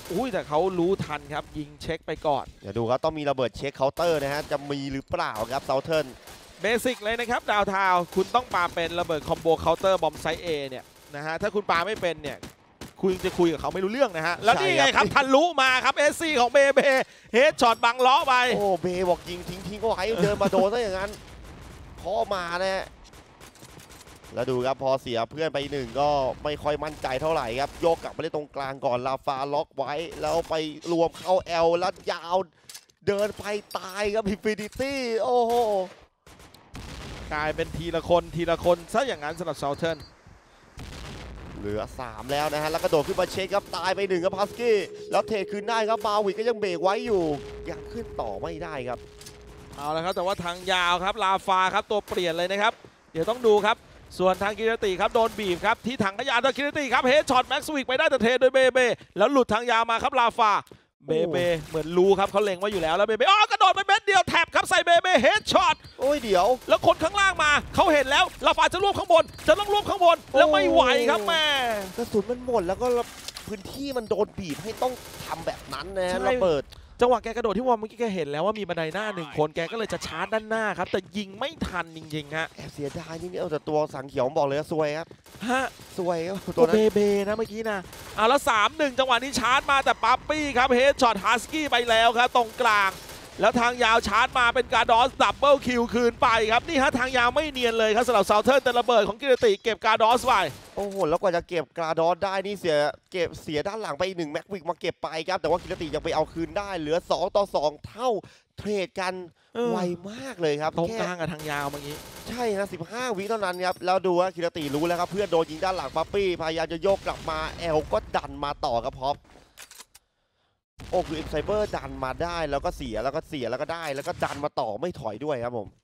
อุ้ยแต่เขารู้ทันครับยิงเช็คไปก่อนเดี๋ยวดูครับต้องมีระเบิดเช็คเคาน์เตอร์นะฮะจะมีหรือเปล่าครับเซาเทิร์นเบสิกเลยนะครับดาวทาวคุณต้องปาเป็นระเบิดคอมโบเคาน์เตอร์บอมไซส์ A เนี่ยนะฮะถ้าคุณปาไม่เป็นเนี่ยคุณจะคุยกับเขาไม่รู้เรื่องนะฮะแล้วนี่ไงครับทะลุมาครับ เอส ซี ของเบเบเฮดช็อตบังล้อไปโอ้เบบอกยิงทิ้งทิ้งก็ไว้เดินมาโดนซะอย่างนั้นพอมานะฮะแล้วดูครับพอเสียเพื่อนไปหนึ่งก็ไม่ค่อยมั่นใจเท่าไหร่ครับโยกกลับไปเล่นตรงกลางก่อนลาฟาล็อกไว้แล้วไปรวมเข้าแอลแล้วยาวเดินไปตายครับอินฟินิตี้โอ้โหกลายเป็นทีละคนทีละคนซะอย่างนั้นสำหรับเซาเทิร์นเหลือสามแล้วนะฮะแล้วกระโดดขึ้นมาเช็คครับตายไปหนึ่งครับพัสกี้แล้วเทคืนได้ครับบาวิกก็ยังเบรกไว้อยู่ยังขึ้นต่อไม่ได้ครับเอาละครับแต่ว่าทางยาวครับลาฟาครับตัวเปลี่ยนเลยนะครับเดี๋ยวต้องดูครับส่วนทางกิรติครับโดนบีบครับที่ถังขยะโดนกิรติครับเฮดช็อตแม็กซ์วิกไปได้แต่เทโดยเบเบแล้วหลุดทางยาวมาครับลาฟาเบเบเหมือนรู้ครับเขาเล็งไว้อยู่แล้วแล้วเบเบอ๋อกระโดดไปเม็ดเดียวแท็บครับใส่เบเบเฮดช็อตโอ้ยเดี๋ยวแล้วคนข้างล่างมาเขาเห็นแล้วลาฟาจะรวบข้างบนจะต้องรวบข้างบนแล้วไม่ไหวครับแม่กระสุนมันหมดแล้วก็พื้นที่มันโดนบีบให้ต้องทำแบบนั้นนะใช่ระเบิดจังหวะแกกระโดดที่วอลเมื่อกี้แกเห็นแล้วว่ามีบันไดหน้าหนึ่งคนแกก็เลยจะชาร์จด้านหน้าครับแต่ยิงไม่ทันจริงๆฮะแอบเสียดายนี่เอาแต่ตัวสังเขียวบอกเลยว่าซวยครับฮะซวยครับตัตัว วนั้เบนเบนะเมื่อกี้นะเอาแล้วสามหนึ่งจังหวะนี้ชาร์จมาแต่ปั๊ปปี้ครับเฮดช็อตฮัสกี้ไปแล้วครับตรงกลาง แล้วทางยาวชาร์จมาเป็นการดอสดับเบิลคิวคืนไปครับนี่ฮะทางยาวไม่เนียนเลยครับสำหรับเซาเทิร์นแต่ระเบิดของกิรติเก็บการดอสไปโอ้โหแล้วกว่าจะเก็บกราดอสได้นี่เสียเก็บเสียด้านหลังไปอีกหนึ่งแม็กวิกมาเก็บไปครับแต่ว่ากิรติยังไปเอาคืนได้เหลือสองต่อสองเท่าเทรดกันเออไวมากเลยครับตรงแค่กลางกับทางยาวเมื่อกี้ใช่นะสิบห้าวิเท่านั้นครับแล้วดูว่ากิรติรู้แล้วครับเพื่อนโดนยิงด้านหลังปั๊ปปี้พยายามจะโยกกลับมาแอลก็ดันมาต่อครับพอปโอ้คือเอ็มไซเบอร์ดันมาได้แล้วก็เสียแล้วก็เสียแล้วก็ได้ แล้วก็ดันมาต่อไม่ถอยด้วยครับผม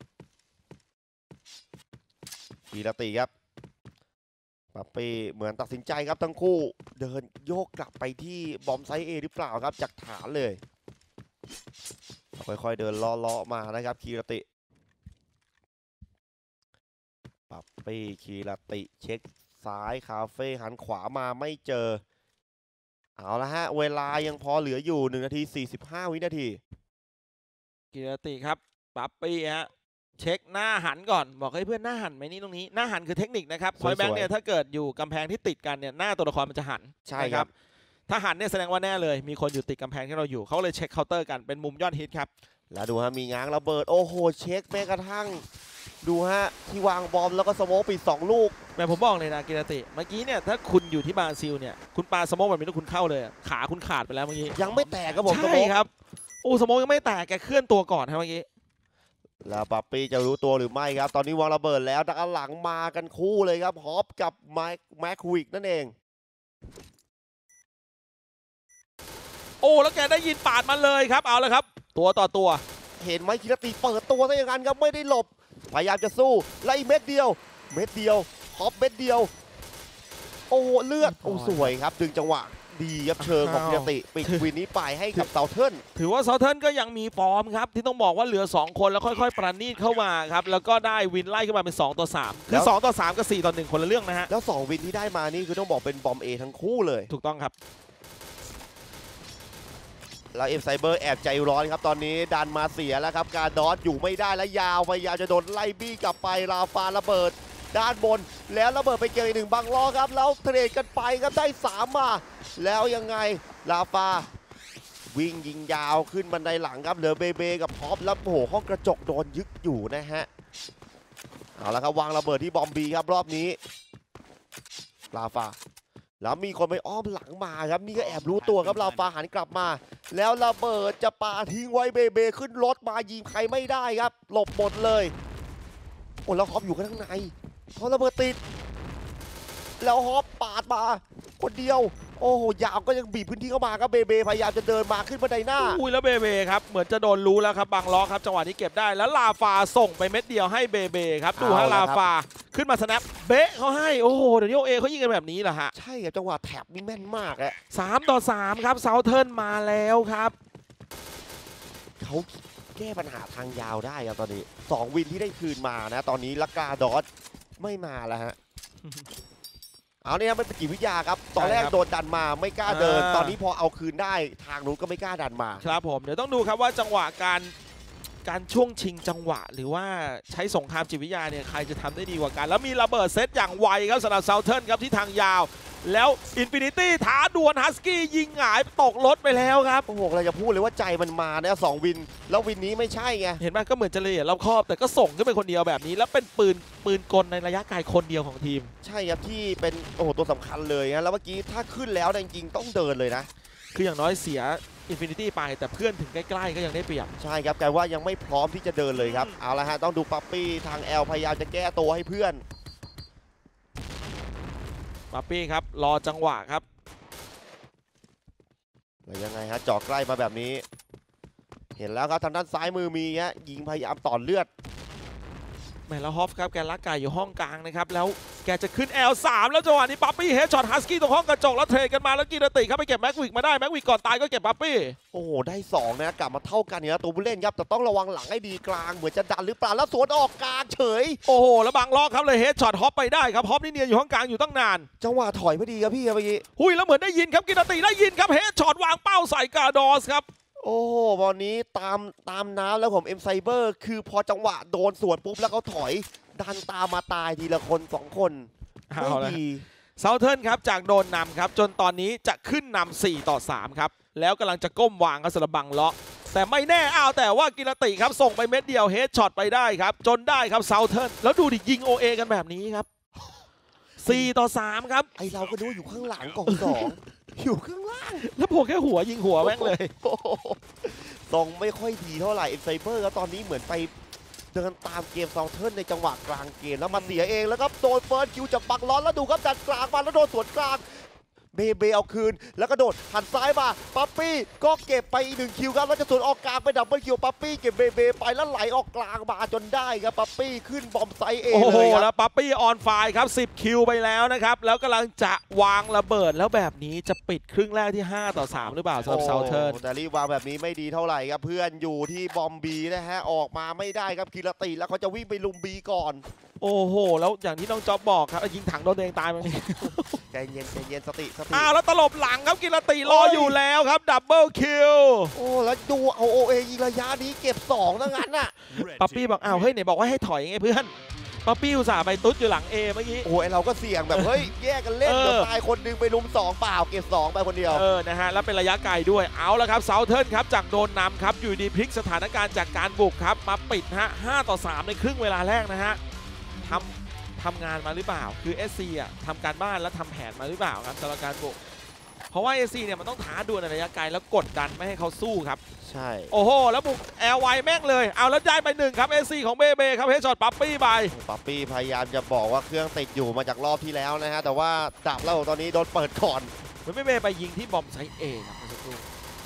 กิรติครับปั๊ปปี้เหมือนตัดสินใจครับทั้งคู่เดินโยกกลับไปที่บอมไซเอหรือเปล่าครับจากฐานเลยค่อยๆเดินเลาะๆมานะครับคีรติปั๊ปปี้คีรติเช็คซ้ายคาเฟ่หันขวามาไม่เจอเอาละฮะเวลายังพอเหลืออยู่หนึ่งนาทีสี่สิบห้าวินาทีกิรติครับปั๊ปปี้ฮะเช็คหน้าหันก่อนบอกให้เพื่อนหน้าหันไหมนี่ตรงนี้หน้าหันคือเทคนิคนะครับสพวยๆอยแบงค์เนี่ยถ้าเกิดอยู่กำแพงที่ติดกันเนี่ยหน้าตัวละครมันจะหันใช่นะครับ ถ้าหันเนี่ยแสดงว่าแน่เลยมีคนอยู่ติดกำแพงที่เราอยู่เขาเลยเช็คเคาน์เตอร์กันเป็นมุมยอดฮิตครับแล้วดูฮะมีง้างระเบิดโอ้โหเช็คแม้กระทั่งดูฮะที่วางบอมแล้วก็สโมกปิดสองลูกแต่ผมบอกเลยนะกิรติเมื่อกี้เนี่ยถ้าคุณอยู่ที่บราซิลเนี่ยคุณปาสโมกแบบนี้แล้วคุณเข้าเลยขาคุณขาดไปแล้วเมื่อกี้ยังไม่แตกครับผมสใช่โมกครับโอ้สโมกยังไม่แตกแกเคลื่อนตัวก่อนครับเมื่อกี้แล้วปั๊ปปี้จะรู้ตัวหรือไม่ครับ ตอนนี้วางระเบิดแล้วด้านหลังมากันคู่เลยครับฮอปกับแม็กแม็กวิกนั่นเองโอ้แล้วแกได้ยินปาดมาเลยครับเอาเลยครับ ตัวต่อตัวเห็นไหมคิรติเปิดตัวซะอย่างนั้นครับไม่ได้หลบ พยายามจะสู้ไล่เม็ดเดียว เม็ดเดียวฮอปเม็ดเดียว โอ้เลือดโอ้สวยครับดึงจังหวะดีครับเชิงของคิรติปิดวินนี้ไปให้กับเซาเทิร์นถือว่าเซาเทิร์นก็ยังมีฟอร์มครับที่ต้องบอกว่าเหลือสองคนแล้วค่อยๆ ประณีตเข้ามาครับแล้วก็ได้วินไล่ขึ้นมาเป็นสองต่อสามคือสองต่อสามกับสี่ต่อหนึ่งคนละเรื่องนะฮะแล้วสองวินที่ได้มานี่คือต้องบอกเป็นบอมเอทั้งคู่เลยถูกต้องครับแล้วเอ็มไซเบอร์แอบใจร้อนครับตอนนี้ดันมาเสียแล้วครับการดอสอยู่ไม่ได้แล้วยาวพยายามจะโดนไล่บี้กลับไปลาฟาระเบิดด้านบนแล้วระเบิดไปเจออีกหนึ่งบังล้อครับแล้วเทรดกันไปครับได้สามมาแล้วยังไงลาฟาวิ่งยิงยาวขึ้นบันไดหลังครับเหลือเบเบกับพอปแล้วโอ้โหห้องกระจกโดนยึกอยู่นะฮะเอาละครับวางระเบิดที่บอมบีครับรอบนี้ลาฟาแล้วมีคนไปอ้อมหลังมาครับนี่ก็แอบรู้ตัวครับลาฟาหันกลับมา แล้วระเบิดจะปาทิ้งไว้เบเบขึ้นรถมายิงใครไม่ได้ครับ หลบหมดเลยโอ้แล้วฮอปอยู่ข้างในพอระเบิดติด แล้วฮอปปาดมาคนเดียว โอ้โหยาวก็ยังบีบพื้นที่เข้ามาครับเบเบพยายามจะเดินมาขึ้นบันไดหน้าอุ้ยแล้วเบเบครับเหมือนจะโดนรู้แล้วครับบางล้อครับจังหวะนี้เก็บได้แล้วลาฟาส่งไปเม็ดเดียวให้เบเบครับดูฮะเอาละลาครับฟาขึ้นมาสแนปเบะเขาให้โอ้โหเดี๋ยวนี้โอเอเขายิงกันแบบนี้แหละฮะใช่ครับจังหวะแท็บนี่แม่นมากอะสามต่อสามครับเซาเทิร์นมาแล้วครับเขาแก้ปัญหาทางยาวได้ครับตอนนี้สองวินที่ได้คืนมานะ ตอนนี้ลักกาดอสไม่มาแล้วฮะเอาเนี่ยมันเป็นจิตวิทยาครับตอนแรกใช่ครับโดนดันมาไม่กล้าเดินอ่าตอนนี้พอเอาคืนได้ทางนู้นก็ไม่กล้าดันมาครับผมเดี๋ยวต้องดูครับว่าจังหวะการการช่วงชิงจังหวะ หรือว่าใช้สงครามจิตวิทยาเนี่ยใครจะทำได้ดีกว่ากัน แล้วมีระเบิดเซตอย่างไวครับสำหรับเซาเทิร์นครับที่ทางยาว แล้วอินฟินิตี้ท้าดวลฮัสกี้ยิงหงายตกรถไปแล้วครับโอ้โหเราจะพูดเลยว่าใจมันมาเนี่ยสองวิน แล้ววินนี้ไม่ใช่ไงเห็นไหมก็เหมือนจะละเอียดรอบคอบแต่ก็ส่งขึ้นไปคนเดียวแบบนี้ แล้วเป็นปืนปืนกลในระยะไกลคนเดียวของทีมใช่ครับที่เป็นโอ้โหตัวสำคัญเลยนะแล้วเมื่อกี้ถ้าขึ้นแล้วเนี่ยจริงๆต้องเดินเลยนะคืออย่างน้อยเสียอินฟินิตี้ไปแต่เพื่อนถึงใกล้ๆก็ยังได้เปรียบใช่ครับกลายว่ายังไม่พร้อมที่จะเดินเลยครับเอาละฮะต้องดูปั๊ปปี้ทางแอลพยายามจะแก้ตัวให้เพื่อนป๊ปปี้ครับรอจังหวะครับแล้วยังไงฮะเจาะใกล้มาแบบนี้ เห็นแล้วครับทางด้านซ้ายมือมีฮะยิงพยายามต่อเลือดแหม่แล้วฮอฟครับแกลักไก่อยู่ห้องกลางนะครับแล้วแกจะขึ้น แอล สาม แล้วจังหวะนี้ปั๊ปปี้เฮดช็อตฮัสกี้ตรงห้องกระจกแล้วเทรดกันมาแล้วกีรติครับไปเก็บแม็กวิกมาได้แม็กวิกก่อนตายก็เก็บปั๊ปปี้โอ้โหได้สองนะกลับมาเท่ากันเนี่ยนะตัวผู้เล่นครับแต่ต้องระวังหลังให้ดีกลางเหมือนจะดันหรือเปล่าแล้วสวนออกกลางเฉยโอ้โหแล้วบางล็อกครับเลยเฮดช็อตฮอปไปได้ครับฮอปนี่เนียนอยู่ห้องกลางอยู่ตั้งนานจังหวะถอยพอดีครับพี่ครับเมื่อกี้หุยแล้วเหมือนได้ยินครับกีรติได้ยินครับเฮดช็อตวางเป้าใส่กาดอสครับโอ้โหวันนี้ตามตามน้ำแล้วผมเอ็มไซเบอร์คือพอจังหวะโดนสวนปุ๊บแล้วเขาถอยดันตามมาตายทีละคนสองคนเอาไม่ละดีเซาเทิร์นครับจากโดนนำครับจนตอนนี้จะขึ้นนำสี่ต่อสามครับแล้วกำลังจะก้มวางครับสำหรับบังเลาะแต่ไม่แน่อ้าวแต่ว่ากิรติครับส่งไปเม็ดเดียวเฮดช็อตไปได้ครับจนได้ครับเซาเทิร์นแล้วดูดิยิง โอ เอ กันแบบนี้ครับสี่ต่อสามครับไอเราก็ดูอยู่ข้างหลังกล่องสอง อยู่ข้างล่างแล้วโผล่แค่หัวยิงหัวแม่งเลยโอ้โหทรงไม่ค่อยดีเท่าไหร่เอ็มไซเบอร์แล้วตอนนี้เหมือนไปเดินตามเกมซาวเทิร์นในจังหวะกลางเกมแล้วมาเสียเองแล้วก็โดนเฟิร์สคิวจากบักล้อนแล้วดูครับดันกลางมาแล้วโดนสวนกลางเบเบเอาคืนแล้วก็โดดหันซ้ายมาปั๊ปปี้ก็เก็บไปอีกหนึ่งคิวครับแล้วจะสวนออกกลางไปดับเบิลคิวปั๊ปปี้เก็บเบเบไปแล้วไหลออกกลางมาจนได้ครับปั๊ปปี้ขึ้นบอมไซด์เองโอ้โหเลยคแล้รับวปั๊ปปี้ออนไฟครับสิบคิวไปแล้วนะครับแล้วกำลังจะวางระเบิดแล้วแบบนี้จะปิดครึ่งแรกที่ห้าต่อสามหรือเปล่าสำหรับเซาเทิร์นโอ้แต่รีบวางแบบนี้ไม่ดีเท่าไหร่ครับเพื่อนอยู่ที่บอมบีนะฮะออกมาไม่ได้ครับกิรติแล้วเขาจะวิ่งไปลุมบีก่อนโอ้โหแล้วอย่างที่น้องจ๊อบบอกครับยิงถังโดนตัวเองตายมานี่ใจเย็นใจเย็นสติสติอ้าวแล้วตลบหลังครับกิรติรออยู่แล้วครับดับเบิลคิวโอ้แล้วดูเอาโอเอยิงระยะนี้เก็บสองทั้งนั้นน่ะ Red ปั๊ปปี้ team บอกอ้าวเฮ้ยไหนบอกว่าให้ถอยไงเพื่อนปั๊ปปี้อุตส่าห์ไปตุ๊ดอยู่หลังเอเมื่อกี้โอ้ยเราก็เสี่ยงแบบเฮ้ยแยกกันเล่นเออเดี๋ยวตายคนหนึงไปลุมสองเปล่าเก็บสองไปคนเดียวเออนะฮะแล้วเป็นระยะไกลด้วยเอาแล้วครับเซาเทิร์นครับจากโดนนำครับอยู่ดีพลิกสถานการณ์จากการบุกครับมาปิดฮะห้าต่อสามในครึ่งเวลาแรกนะฮะทำทำงานมาหรือเปล่าคือ เอส ซี อ่ะทำการบ้านแล้วทำแผนมาหรือเปล่าครับสำหรับการบุกเพราะว่า เอส ซี เนี่ยมันต้องท้าดวลในระยะไกลแล้วกดดันไม่ให้เขาสู้ครับใช่โอ้โหแล้วบุกแอลไวแม่งเลยเอาแล้วได้ไปหนึ่งครับ เอส ซี ของเบเบครับเฮดช็อตปั๊ปปี้ไปปั๊ปปี้พยายามจะบอกว่าเครื่องติดอยู่มาจากรอบที่แล้วนะฮะแต่ว่าดับแล้วตอนนี้โดนเปิดก่อนเหมือนเบเบไปยิงที่บอมไซต์เอครับเมื่อสักครู่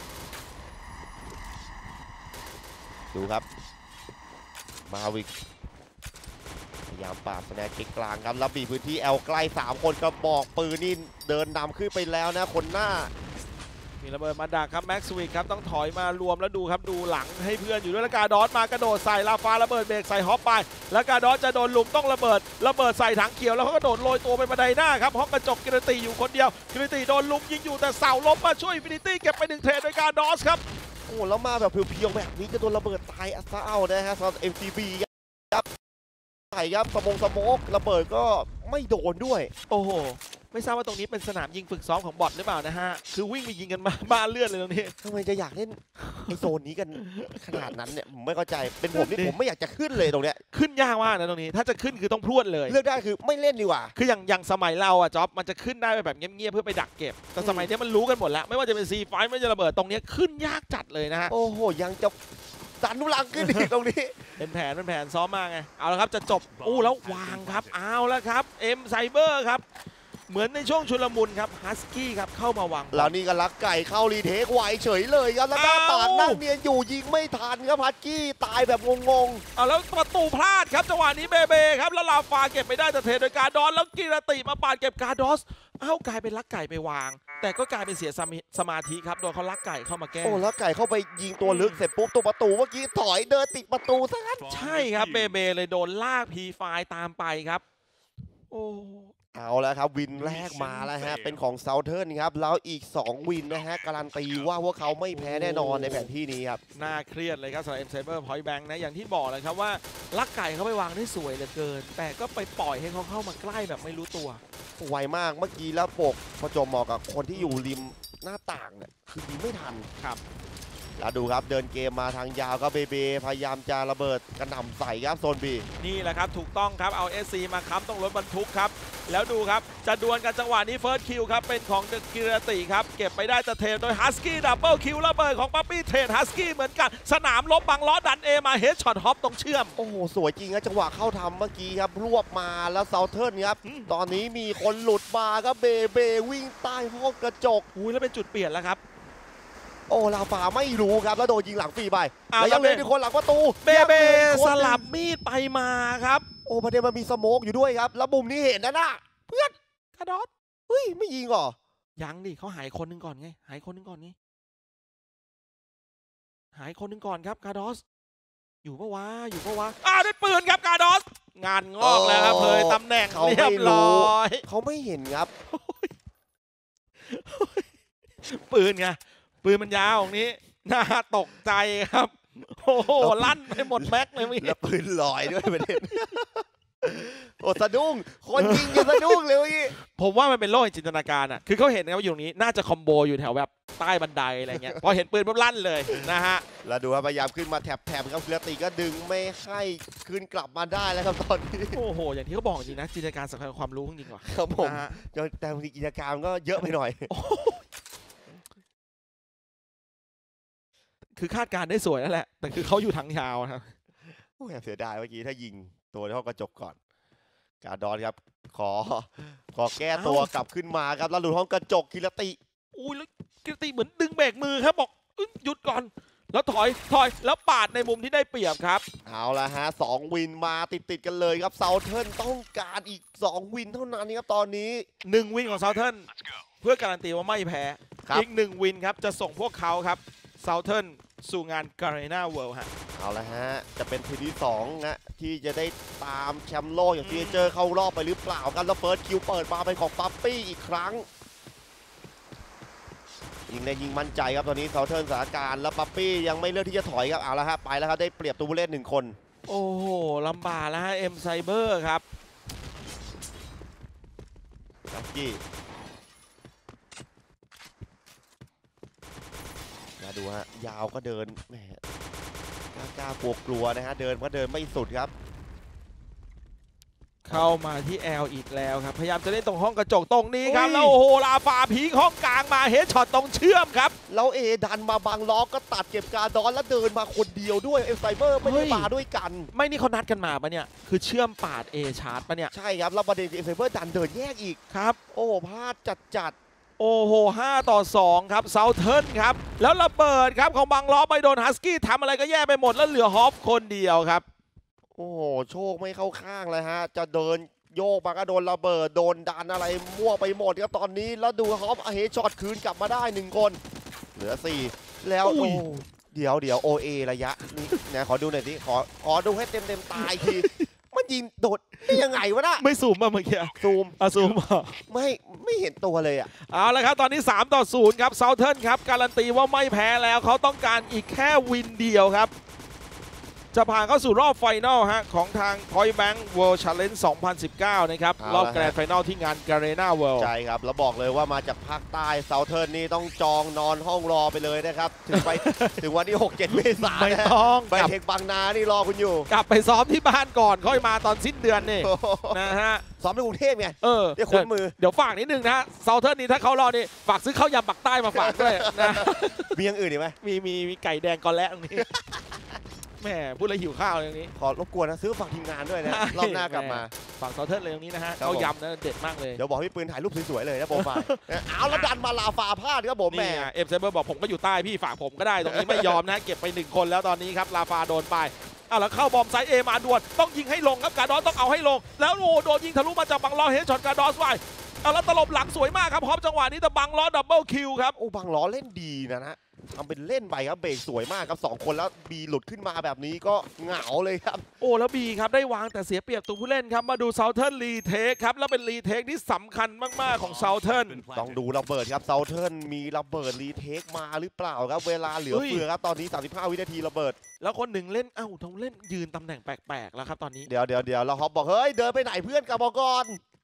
ดูครับมาวิกพยายามปราบสแนกคิกกลางครับแล้วบีบพื้นที่แอลใกล้สามคนกระบอกปืนนี่เดินนำขึ้นไปแล้วนะคนหน้ามีระเบิดมาดักครับแม็กซ์วิกครับต้องถอยมารวมแล้วดูครับดูหลังให้เพื่อนอยู่ด้วยแล้วกาดอสมากระโดดใส่ลาฟาระเบิดเบรกใส่ฮอปไปแล้วกาดอสจะโดนลุมต้องระเบิดระเบิดใส่ถังเขียวแล้วเขาก็โดดโรยตัวไปบันไดหน้าครับห้องกระจกกิรติอยู่คนเดียวกิรติโดนลุมยิงอยู่แต่เสาล้มมาช่วยอินฟินิตี้เก็บไปหนึ่งเทรดโดยกาดอสครับโอ้แล้วมาแบบเพียวๆแบบนี้จะโดนระเบิดตายอัศเอานะฮะสำหรับ เอ็ม ซี บี ครับใส่ครับสมงสโมกระเบิดก็ไม่โดนด้วยโอ้โหไม่ทราบว่าตรงนี้เป็นสนามยิงฝึกซ้อมของบอทหรือเปล่านะฮะคือวิ่งไปยิงกันมาบ้านเลือดเลยตรงนี้ทำไมจะอยากเล่นไอโซนนี้กันขนาดนั้นเนี่ยผมไม่เข้าใจเป็นผมนี่ผมไม่อยากจะขึ้นเลยตรงเนี้ยขึ้นยากมากนะตรงนี้ถ้าจะขึ้นคือต้องพรวดเลยเลือกได้คือไม่เล่นดีกว่าคืออย่างอย่างสมัยเราอะจ๊อบมันจะขึ้นได้แบบเงียบๆเพื่อไปดักเก็บแต่สมัยนี้มันรู้กันหมดแล้วไม่ว่าจะเป็นซีไฟไม่ว่าจะระเบิดตรงนี้ขึ้นยากจัดเลยนะฮะโอ้โหยังจะดันทุลังขึ้นอีกตรงนี้เป็นแผนเป็นแผนซ้อมมาไงเอาละครับจะจบอู้แล้ววางครับเอาแล้วครับเอ็มไซเบอร์ครับเหมือนในช่วงชุลมุนครับฮัสกี้ครับเข้ามาวางแล้วนี่ก็ลักไก่เข้ารีเทคไหวเฉยเลยครับแล้วก็ปาดนั่งเนียนอยู่ยิงไม่ทันครับพัดกี้ตายแบบงงเอาแล้วประตูพลาดครับจังหวะนี้เบเบครับแล้วลาฟาเก็บไปได้แต่เทโดยการดอสแล้วกิรติมาปาดเก็บการดอสเอ้ากลายเป็นลักไก่ไปวาง แต่ก็กลายเป็นเสียสมาสมาธิครับโดนเขาลักไก่เข้ามาแก้ๆโอ้แล้วไก่เข้าไปยิงตัวลึกเสร็จปุ๊บตัวประตูเมื่อกี้ถอยเดินติดประตูซะงั้น Bomb ใช่ครับเบ defused. เบเลยโดนลากพีไฟตามไปครับโอ้เอาแล้วครับวินแรกมาแล้วฮะเป็นของเซาเทิร์นครับแล้วอีกสองวินนะฮะการันตีว่าพวกเขาไม่แพ้แน่นอนในแผนที่นี้ครับน่าเครียดเลยครับสำหรับ เอ็ม Cyber Point Bank นะอย่างที่บอกเลยครับว่าลักไก่เขาไปวางได้สวยเหลือเกิน แต่ก็ไปปล่อยให้เขาเข้ามาใกล้แบบไม่รู้ตัวไวมากเมื่อกี้แล้วปกประจวบเหมาะกับคนที่อยู่ริมหน้าต่างเนี่ยคือยิงไม่ทันครับแล้วดูครับเดินเกมมาทางยาวก็เบเบพยายามจะระเบิดกระหน่ำใส่ครับโซนบีนี่แหละครับถูกต้องครับเอา เอส ซี มาค้ำตรงรถบรรทุกครับแล้วดูครับจะดวลกันจังหวะนี้เฟิร์สคิวครับเป็นของเดอะกิรติครับเก็บไปได้แต่เทรดโดยฮัสกี้ดับเบิลคิวระเบิดของปั๊ปปี้เทรดฮัสกี้เหมือนกันสนามลบบังล้อดันเอมาเฮดช็อตฮอปตรงเชื่อมโอ้โหสวยจริงครับจังหวะเข้าทำเมื่อกี้ครับรวบมาแล้วเซาเทิร์นครับอืมตอนนี้มีคนหลุดมาครับเบเบวิ่งใต้ห้องกระจกอุ้ยแล้วเป็นจุดเปลี่ยนแล้วครับโอ้ลาฟาไม่รู้ครับแล้วโดนยิงหลังฟรีไปอ้าวแล้วยังเหลือแล้วเบอีกคนหลังประตูเบเบยังหลืออีกคนสลับมีดไปมาครับโอ้ประเด็นมันมีสโมกอยู่ด้วยครับแล้วมุมนี้เห็นนะน่ะเพื่อนคาดอสเฮ้ยไม่ยิงเหรอยังดิเขาหายคนหนึ่งก่อนไงหายคนหนึ่งก่อนไงหายคนหนึ่งก่อนครับคาดอสอยู่ปะวะอยู่ปะวะอ้าวได้ปืนครับคาดอสงานงอกแล้วครับเผยตำแหน่งเขาเรียไม่บร้รู้อยเขาไม่เห็นครับปืนไงปืนมันยาวตรงนี้น่าตกใจครับ โอ้โหแล้วลั่นไปหมดแม็กเลยเมื่อแล้กี้วปืนลอยด้วยประเด็น โอ้สะดุ้งคนยิงยังสะดุ้งเลยเมื่อกี้ผมว่ามันเป็นโลกแห่งจินตนาการอ่ะคือเขาเห็นนะว่าอยู่ตรงนี้น่าจะคอมโบอยู่แถวแบบใต้บันไดอะไรเงี้ย พอเห็นปืนปุ๊บลั่นเลยนะฮะแล้วดูครับพยายามขึ้นมาแถบแถบครับเคียติก็ดึงไม่ให้ขึ้นกลับมาได้แล้วครับตอนนี้โอ้โห อย่างที่เขาบอกจริงนะจินตนาการสำคัญกว่าความรู้จริงๆว่ะครับผมนะฮะแต่บางทีกิจกรรมก็เยอะไปหน่อยโอ้โหคือคาดการณ์ได้สวยนั่นแหละ แต่คือเขาอยู่ทางยาวนะครับโอ้ยแอบเสียดายเมื่อกี้ถ้ายิงตัวเท่ากระจกก่อน การดอนครับ ขอ ขอแก้ตัวกลับขึ้นมาครับแล้วหลุดห้องกระจกกิรติอุ้ยแล้วกิรติเหมือนดึงเบรกมือครับบอกอึ๊ยหยุดก่อน แล้วถอยถอยแล้วปาดในมุมที่ได้เปรียบครับเอาละฮะสองวินมาติดติดๆกันเลยครับเซาเทิร์นต้องการอีกสองวินเท่านั้นครับตอนนี้หนึ่งวินของเซาเทิร์นเพื่อการันตีว่าไม่แพ้ครับอีกหนึ่งวินครับ จะส่งพวกเขาครับเซาเทิร์นสู่งานการีนาเวิลด์ฮะเอาละฮะจะเป็นทีที่สองนะที่จะได้ตามแชมป์โลกอย่างที่เจอเข้ารอบไปหรือเปล่าครับแล้วเฟิร์สคิวเปิดมาเป็นของปั๊ปปี้อีกครั้ง ยิงได้ยิงมั่นใจครับตอนนี้เซาเทิร์นสถานการณ์แล้วปั๊ปปี้ยังไม่เลือกที่จะถอยครับเอาละฮะไปแล้วครับได้เปรียบตัวผู้เล่นหนึ่งคนโอ้โหลำบากแล้วฮะเอ็มไซเบอร์ครับลักกี้มาดูฮะยาวก็เดินแหมกล้ากลัวกลัวๆนะฮะเดินก็เดินไม่สุดครับเข้ามาที่แอลอีกแล้วครับ พยายามจะเล่นตรงห้องกระจกตรงนี้ครับอุ้ยแล้วโอ้โหลาฟาพีคห้องกลางมาเฮดช็อตตรงเชื่อมครับแล้วเอดันมาบังล้อก็ตัดเก็บการดอนแล้วเดินมาคนเดียวด้วยเอลไซเบอร์ไม่ได้มาด้วยกันไม่นี่เขานัดกันมาปะเนี่ย คือเชื่อมปาด A ชาร์จปะเนี่ยใช่ครับแล้วประเด็นเอลไซเบอร์ดันเดินแยกอีกครับโอ้โหพลาดจัดจัดโอ้โหห้าต่อสองครับเซาเทิร์นครับ แล้วระเบิดครับของบังล้อไปโดนฮัสกี้ทำอะไรก็แย่ไปหมดแล้วเหลือฮอปคนเดียวครับๆโอ้โหโชคไม่เข้าข้างเลยฮะจะเดินโยกมาก็โดนระเบิดโดนดันอะไรมั่วไปหมดครับตอนนี้แล้วดูฮอปเฮดช็อตคืนกลับมาได้หนึ่งคน เหลือสี่แล้วอุ้โอ้ยเดี๋ยวเดี๋ยวโอเอระยะนี้นะขอดูหน่อยสิขอขอดูให้เต็มเต็มๆตาอีกที มันยิงโดดได้ยังไงวะน่ะไม่ซูมมาเมื่อกี้ซูมอะซูมอ่ะไม่ไม่เห็นตัวเลยอ่ะเอาละครับ ตอนนี้สามต่อศูนย์ครับเซาเทิร์นครับ การันตีว่าไม่แพ้แล้วเขาต้องการอีกแค่วินเดียวครับ จะผ่านเข้าสู่รอบไฟนอลฮะของทาง Point Bank World Challenge สองพันสิบเก้า นะครับเอาละรอบแกรนด์ไฟนอลที่งาน Garena World ใช่ครับ แล้วบอกเลยว่ามาจากภาคใต้เซาเทิร์นนี่ต้องจองนอนห้องรอไปเลยนะครับ ถึงไป ถึงวันที่ หกเจ็ด เมษายนไม่นะต้องไปกลับเทคบางนานี่รอคุณอยู่กลับไปซ้อมที่บ้านก่อน ค่อยมาตอนสิ้นเดือนนี่ นะฮะซ้อมในกรุงเทพไงเออได้ขนมือเดี๋ยวฝากนิดนึงนะเซาเทิร์นนี้ถ้าเขารอดนี่ฝากซื้อข้าวยำปักใต้มาฝากด้วยนะมีอย่างอื่นอีกไหมมีมีมีไก่แดงกอและตรงนี้ แหม่พูดแล้วหิวข้าวเลยตรงนี้ขอรบกวนนะซื้อฝากทีมงานด้วยนะใช่รอบหน้ากลับมาฝากเซาเทิร์นเลยตรงนี้นะฮะครับข้าวผมยำนะเด็ดมากเลยเดี๋ยวบอกพี่ปืนถ่ายรูปสวยๆเลยนะโปรไฟล์นะเอาแล้วดันมาลาฟาพลาดครับผมแหมนี่ไงเอ็มเซเบอร์บอกผมก็อยู่ใต้พี่ฝากผมก็ได้ตรงนี้ไม่ยอมนะ เก็บไปหนึ่งคนแล้วตอนนี้ครับลาฟาโดนไปอ่ะแล้วเข้าบอมไซด์เอมาด่วนต้องยิงให้ลงครับการดอสต้องเอาให้ลง แล้วโอ้โดนยิงทะลุมาจากบังล้อเฮดช็อตการดอสไปเอาแล้วตลบหลังสวยมากครับพร้อมจังหวะนี้แต่บังล้อดับเบิลคิวครับโอ้บางล้อเล่นดีนะนะทำเป็นเล่นไปครับเบรกสวยมากครับสองคนแล้วบีหลุดขึ้นมาแบบนี้ก็เหงาเลยครับโอ้แล้วบีครับได้วางแต่เสียเปรียบตัวผู้เล่นครับมาดูเซาเทิร์นรีเทคครับแล้วเป็นรีเทคที่สำคัญมากๆของเซาเทิร์นต้องดูระเบิดครับเซาเทิร์นมีระเบิดรีเทคมาหรือเปล่าครับเวลาเหลือเฮ้ยเฟือครับตอนนี้สามสิบห้าวินาทีระเบิดแล้วคนหนึ่งเล่นเอ้าทงเล่นยืนตำแหน่งแปลกๆแล้วครับตอนนี้เดี๋ยวเดี๋ยวเดี๋ยวเราฮอปบอกเฮ้ยเดินไปไหนเพื่อนกลับมาก่อน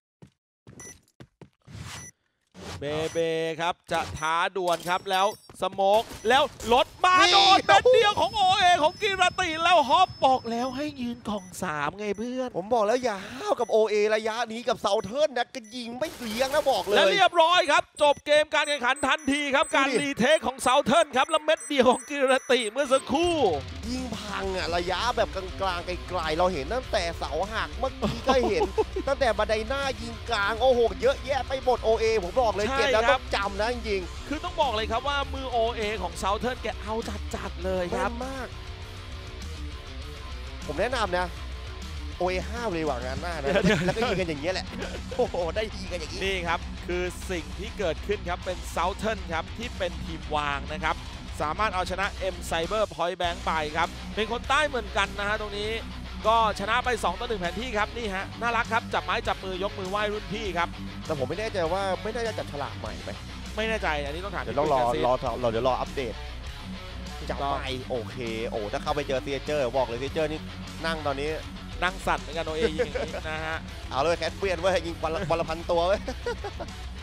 เบเบครับจะท้าดวลครับแล้วสโมกแล้วรถมาโดนเม็ดเดียวของโอเอของกิรติแล้วฮอปบอกแล้วให้ยืนกล่องสามไงเพื่อนผมบอกแล้วอย่าห้าวกับ โอ เอ ระยะนี้กับเซาเทิร์นนะก็ยิงไม่เลี้ยงนะบอกเลและยเรียบร้อยครับ จบเกมการแข่งขันทันทีครับ การดูดิรีเทคของเซาเทิร์นครับ แล้วเม็ดเดียวของกิรติเมื่อสักครู่ยิงพังอะระยะแบบกลางๆไกลๆเราเห็นตั้งแต่เสาหักเมื่อกี้ก็เห็น ตั้งแต่บันไดหน้ายิงกลางโอ้โหเยอะแยะไปหมด โอ เอ ผมบอกเลยใช่เกมแล้วครัต้อบ งจำนะจริงคือต้องบอกเลยครับว่ามือ โอ เอ ของเซาเทิร์นแกเอาจัดๆเลยๆคแม่รับนมาก ผมแนะนำนะ โอ เอ ห้าวเลยว่างานหน้านะ แล้วก็ยิงกันอย่างเงี้ยแหละ โอ้โห ได้ยิงกันอย่างนี้นี่ครับ คือสิ่งที่เกิดขึ้นครับ เป็นเซาเทิร์นครับ ที่เป็นทีมวางนะครับ สามารถเอาชนะ M Cyber Point Bank ไปครับ เป็นคนใต้เหมือนกันนะฮะตรงนี้ ก็ชนะไปสองต่อหนึ่งแผนที่ครับ นี่ฮะ น่ารักครับ จับไม้จับมือยกมือไหว้รุ่นพี่ครับแต่ผมไม่แน่ใจว่าไม่น่าจะจับฉลากใหม่ไหมไม่แน่ใจ อันนี้ต้องถามเดี๋ยวพี่ต้องรอปุ้ยกาซิรอรอเดี๋ยวรออัปเดต จับต้องไปโอเค โอ้ถ้าเข้าไปเจอเซียเจอร์บอกเลยเซียเจอร์นี่นั่งตอนนี้นั่งสั่นเหมือนกันโอเอยิงอย่างนี้นะฮะเอาเลยแคทเวียนเว้ยยิงวันละวันละพันตัวเว้ย